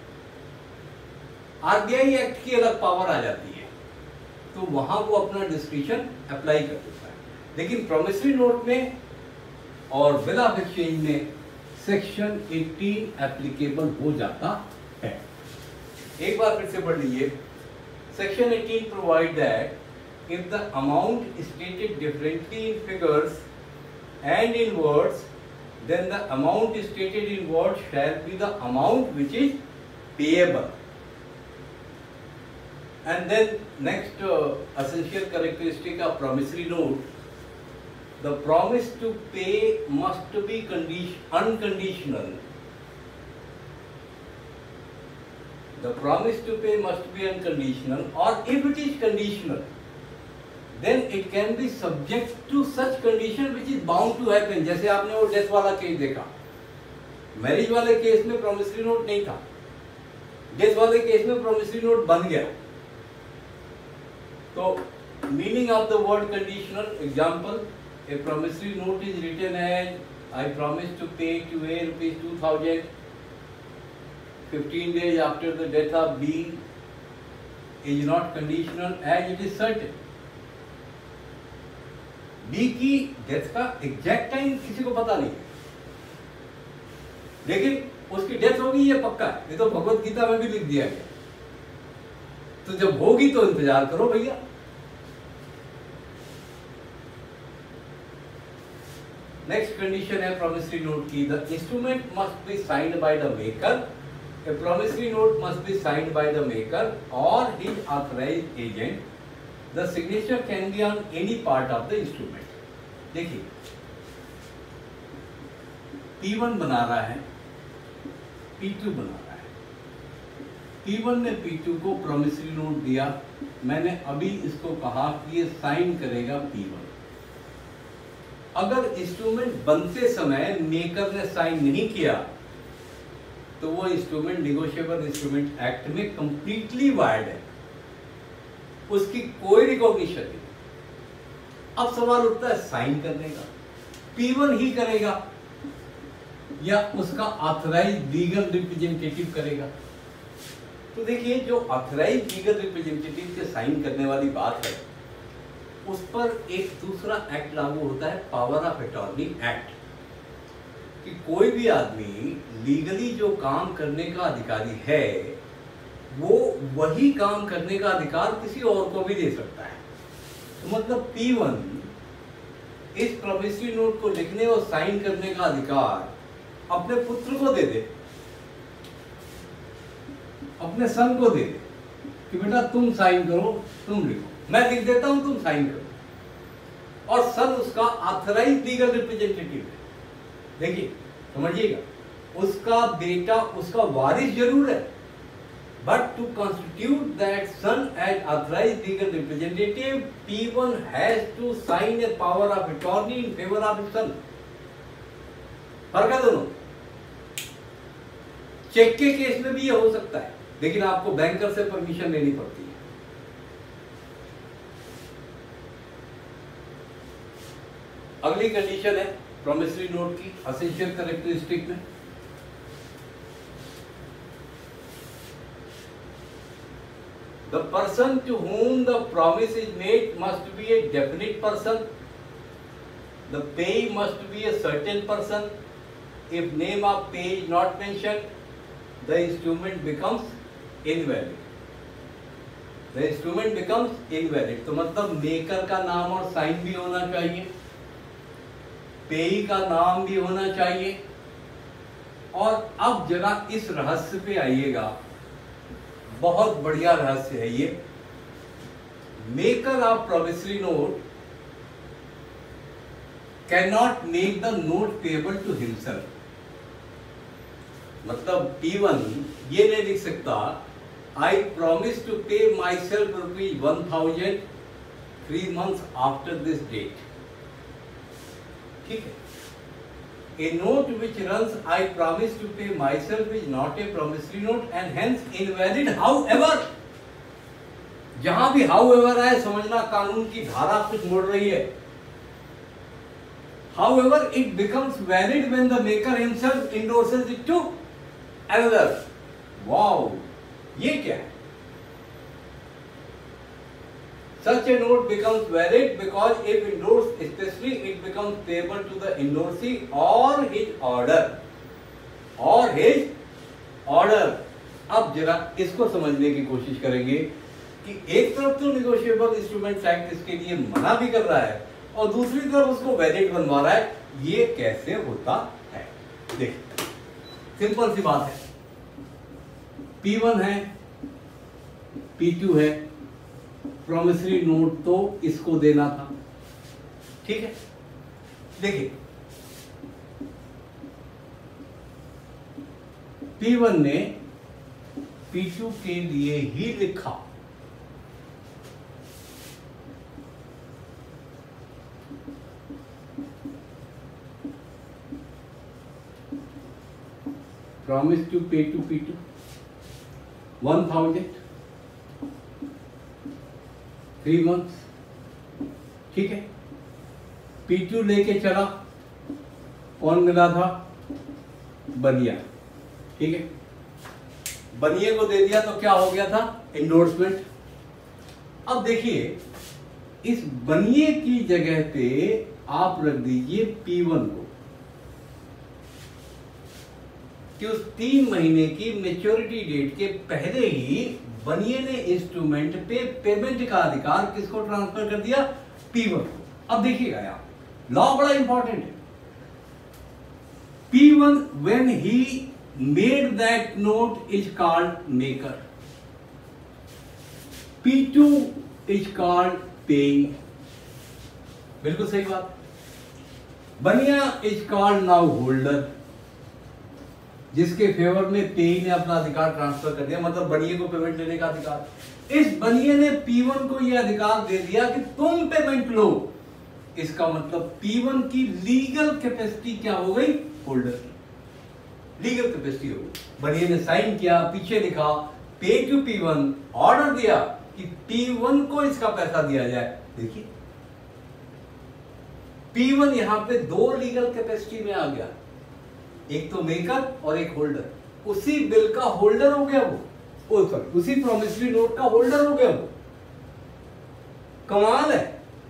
आरबीआई एक्ट की अलग पावर आ जाती है, तो वहां वो अपना डिस्क्रिप्शन अप्लाई कर देता है। लेकिन प्रॉमिसरी नोट में और बिल ऑफ एक्सचेंज में सेक्शन अठारह एप्लीकेबल हो जाता है। एक बार फिर से पढ़ लीजिए, सेक्शन अठारह provide that if the amount stated differently in figures and in words, then the amount stated in words shall be the amount which is payable. And then next uh, essential characteristic of promissory note, the promise to pay must be condition, unconditional. The promise to pay must be unconditional, or if it is conditional, then it can be subject to such condition which is bound to happen. जैसे आपने वो डेथ वाला केस देखा, मैरिज वाले केस में प्रॉमिसरी नोट नहीं था, डेथ वाले केस में प्रॉमिसरी नोट बन गया. तो meaning of the word conditional, example, a promissory note is written as I promise to pay to A rupees two thousand fifteen days after the death of B is not conditional as it is certain. B की डेथ का एग्जैक्ट टाइम किसी को पता नहीं है, लेकिन उसकी डेथ होगी ये पक्का है, ये तो भगवत गीता में भी लिख दिया गया. तो जब होगी तो इंतजार करो भैया. नेक्स्ट कंडीशन है प्रॉमिसरी नोट की, the instrument must be signed by the maker. A promissory note must be signed by the maker or his authorized agent. The signature can be on any part of the instrument. देखिए, P वन बना रहा है, P टू बना रहा है. P वन ने P टू को promissory note दिया, मैंने अभी इसको कहा कि ये साइन करेगा P वन. अगर इंस्ट्रूमेंट बनते समय मेकर ने साइन नहीं किया तो वो इंस्ट्रूमेंट निगोशिएबल इंस्ट्रूमेंट एक्ट में कंप्लीटली वायर्ड है, उसकी कोई रिकॉग्निशन नहीं. अब सवाल उठता है साइन करने का, P वन ही करेगा या उसका ऑथराइज्ड लीगल रिप्रेजेंटेटिव करेगा. तो देखिए, जो ऑथराइज्ड लीगल रिप्रेजेंटेटिव के साइन करने वाली बात है, उस पर एक दूसरा एक्ट लागू होता है, पावर ऑफ अटॉर्नी एक्ट, कि कोई भी आदमी लीगली जो काम करने का अधिकारी है वो वही काम करने का अधिकार किसी और को भी दे सकता है. तो मतलब P वन इस प्रॉमिसरी नोट को लिखने और साइन करने का अधिकार अपने पुत्र को दे दे, अपने सन को दे दे कि बेटा तुम साइन करो, तुम लिखो, मैं लिख देता हूं, तुम साइन करो. और सन उसका ऑथराइज्ड लीगल रिप्रेजेंटेटिव है. देखिए, समझिएगा, उसका बेटा उसका वारिस जरूर है, but to constitute that son as authorized legal representative, P one has to sign a power of attorney in favour of his son. फर्क है दोनों. चेक के केस में भी ये हो सकता है, लेकिन आपको बैंकर से परमिशन लेनी पड़ती है. अगली कंडीशन है प्रॉमिसरी नोट की एसेंशियल कैरेक्टरिस्टिक में, the person to whom the promise is made must be a definite person. The payee must be a certain person. If name of payee is not mentioned, the instrument becomes invalid. The instrument becomes invalid. तो मतलब मेकर का नाम और साइन भी होना चाहिए, पेई का नाम भी होना चाहिए. और अब जरा इस रहस्य पे आइएगा, बहुत बढ़िया रहस्य है ये. Maker of promissory note can not make the note payable to himself. मतलब P वन ये नहीं लिख सकता, I promise to pay myself rupees one thousand three months after this date. ठीक है. A note which runs I promise to pay myself is not a promissory note and hence invalid. However, जहां भी however है समझना कानून की धारा कुछ मोड़ रही है. However, it becomes valid when the maker himself endorses it to another. Wow, ये क्या है? Such a note becomes valid because if endorsed especially it becomes payable to the endorsee or his order or his order. अब जरा इसको समझने की कोशिश करेंगे कि एक तरफ तो निगोशिएबल इंस्ट्रूमेंट एक्ट इसके लिए मना भी कर रहा है और दूसरी तरफ उसको वैलिड बनवा रहा है। ये कैसे होता है? देखिए, सिंपल सी बात है, पी वन है, पी टू है, प्रॉमिसरी नोट तो इसको देना था, ठीक है। देखिए, पी वन ने पी टू के लिए ही लिखा, promise to pay to P two one thousand three months, ठीक है। पी टू लेके चला, कौन मिला था? बनिया, ठीक है। बनिए को दे दिया तो क्या हो गया था? एंडोर्समेंट। अब देखिए, इस बनिए की जगह पे आप रख दीजिए पी वन को, कि उस तीन महीने की मेच्योरिटी डेट के पहले ही बनिए ने इंस्ट्रूमेंट पे पेमेंट का अधिकार किसको ट्रांसफर कर दिया? पी वन को। अब देखिएगा यहां लॉ बड़ा इंपॉर्टेंट है। P one when he made that note is called maker, P two is called पेइंग। बिल्कुल सही बात। बनिया इज कॉल्ड नाउ होल्डर, जिसके फेवर में पेई ने अपना अधिकार ट्रांसफर कर दिया, मतलब बनिए को पेमेंट लेने का अधिकार। इस बनिए ने पी वन को यह अधिकार दे दिया कि तुम पेमेंट लो। इसका मतलब पी वन की लीगल कैपेसिटी क्या हो गई? होल्डर की लीगल कैपेसिटी हो गई। बनिए ने साइन किया, पीछे लिखा pay to P one, order दिया कि पी वन को इसका पैसा दिया जाए। देखिए, पी वन यहां पे दो लीगल कैपेसिटी में आ गया, एक तो मेकर और एक होल्डर। उसी बिल का होल्डर हो गया वो, ओ सॉरी उसी प्रॉमिसरी नोट का होल्डर हो गया वो। कमाल है।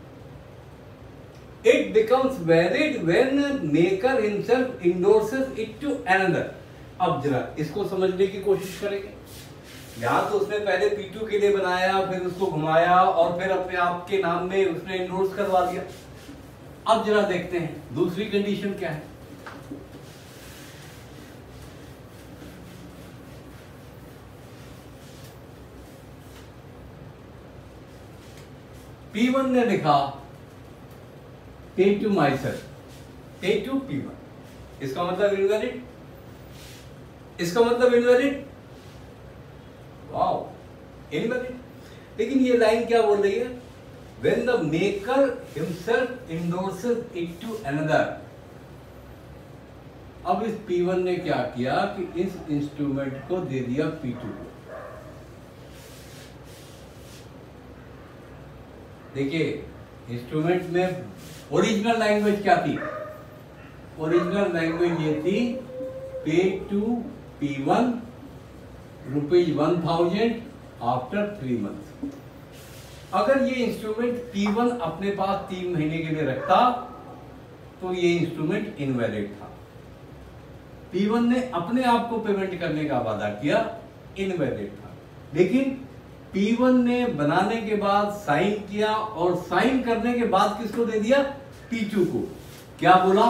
It becomes valid when maker himself endorses it to another. अब जरा इसको समझने की कोशिश करेंगे। यहां तो उसने पहले पी टू के लिए बनाया, फिर उसको घुमाया और फिर अपने आप के नाम में उसने इंडोर्स करवा दिया। अब जरा देखते हैं दूसरी कंडीशन क्या है। पी वन ने लिखा pay to myself, pay to P one. इसका मतलब इनवैलिड, इसका मतलब इनवैलिड, वाओ इनवैलिड। लेकिन ये लाइन क्या बोल रही है? When the maker himself endorses it to another। अब इस पी वन ने क्या किया कि इस इंस्ट्रूमेंट को दे दिया पी टू को। देखिए, इंस्ट्रूमेंट में ओरिजिनल लैंग्वेज क्या थी? ओरिजिनल लैंग्वेज ये थी pay to P one rupees one thousand after three month. अगर ये इंस्ट्रूमेंट पी वन अपने पास तीन महीने के लिए रखता तो ये इंस्ट्रूमेंट इनवैलिड था। पी वन ने अपने आप को पेमेंट करने का वादा किया, इनवैलिड था। लेकिन पी वन ने बनाने के बाद साइन किया और साइन करने के बाद किसको दे दिया? पी टू को। क्या बोला?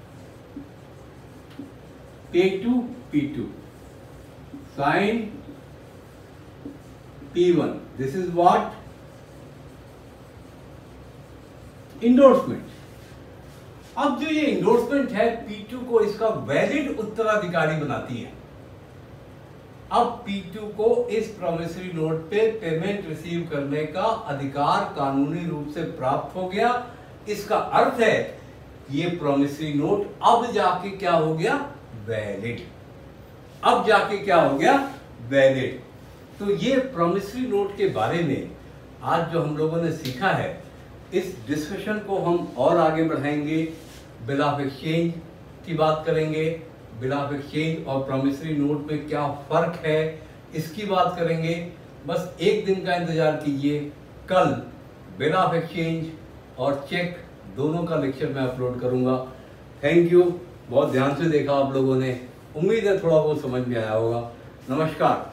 Pay to P two, sign P one, this is what? Endorsement. अब जो ये इंडोर्समेंट है पी टू को इसका वैलिड उत्तराधिकारी बनाती है। अब पी टू को इस प्रॉमिसरी नोट पे पेमेंट रिसीव करने का अधिकार कानूनी रूप से प्राप्त हो गया। इसका अर्थ है ये प्रॉमिसरी नोट अब जाके क्या हो गया? वैलिड। अब जाके क्या हो गया? वैलिड। तो ये प्रॉमिसरी नोट के बारे में आज जो हम लोगों ने सीखा है, इस डिस्कशन को हम और आगे बढ़ाएंगे। बिल ऑफ एक्सचेंज की बात करेंगे, बिल ऑफ एक्सचेंज और प्रॉमिसरी नोट में क्या फर्क है इसकी बात करेंगे। बस एक दिन का इंतजार कीजिए, कल बिल ऑफ एक्सचेंज और चेक दोनों का लेक्चर मैं अपलोड करूंगा। थैंक यू, बहुत ध्यान से देखा आप लोगों ने, उम्मीद है थोड़ा बहुत समझ में आया होगा। नमस्कार।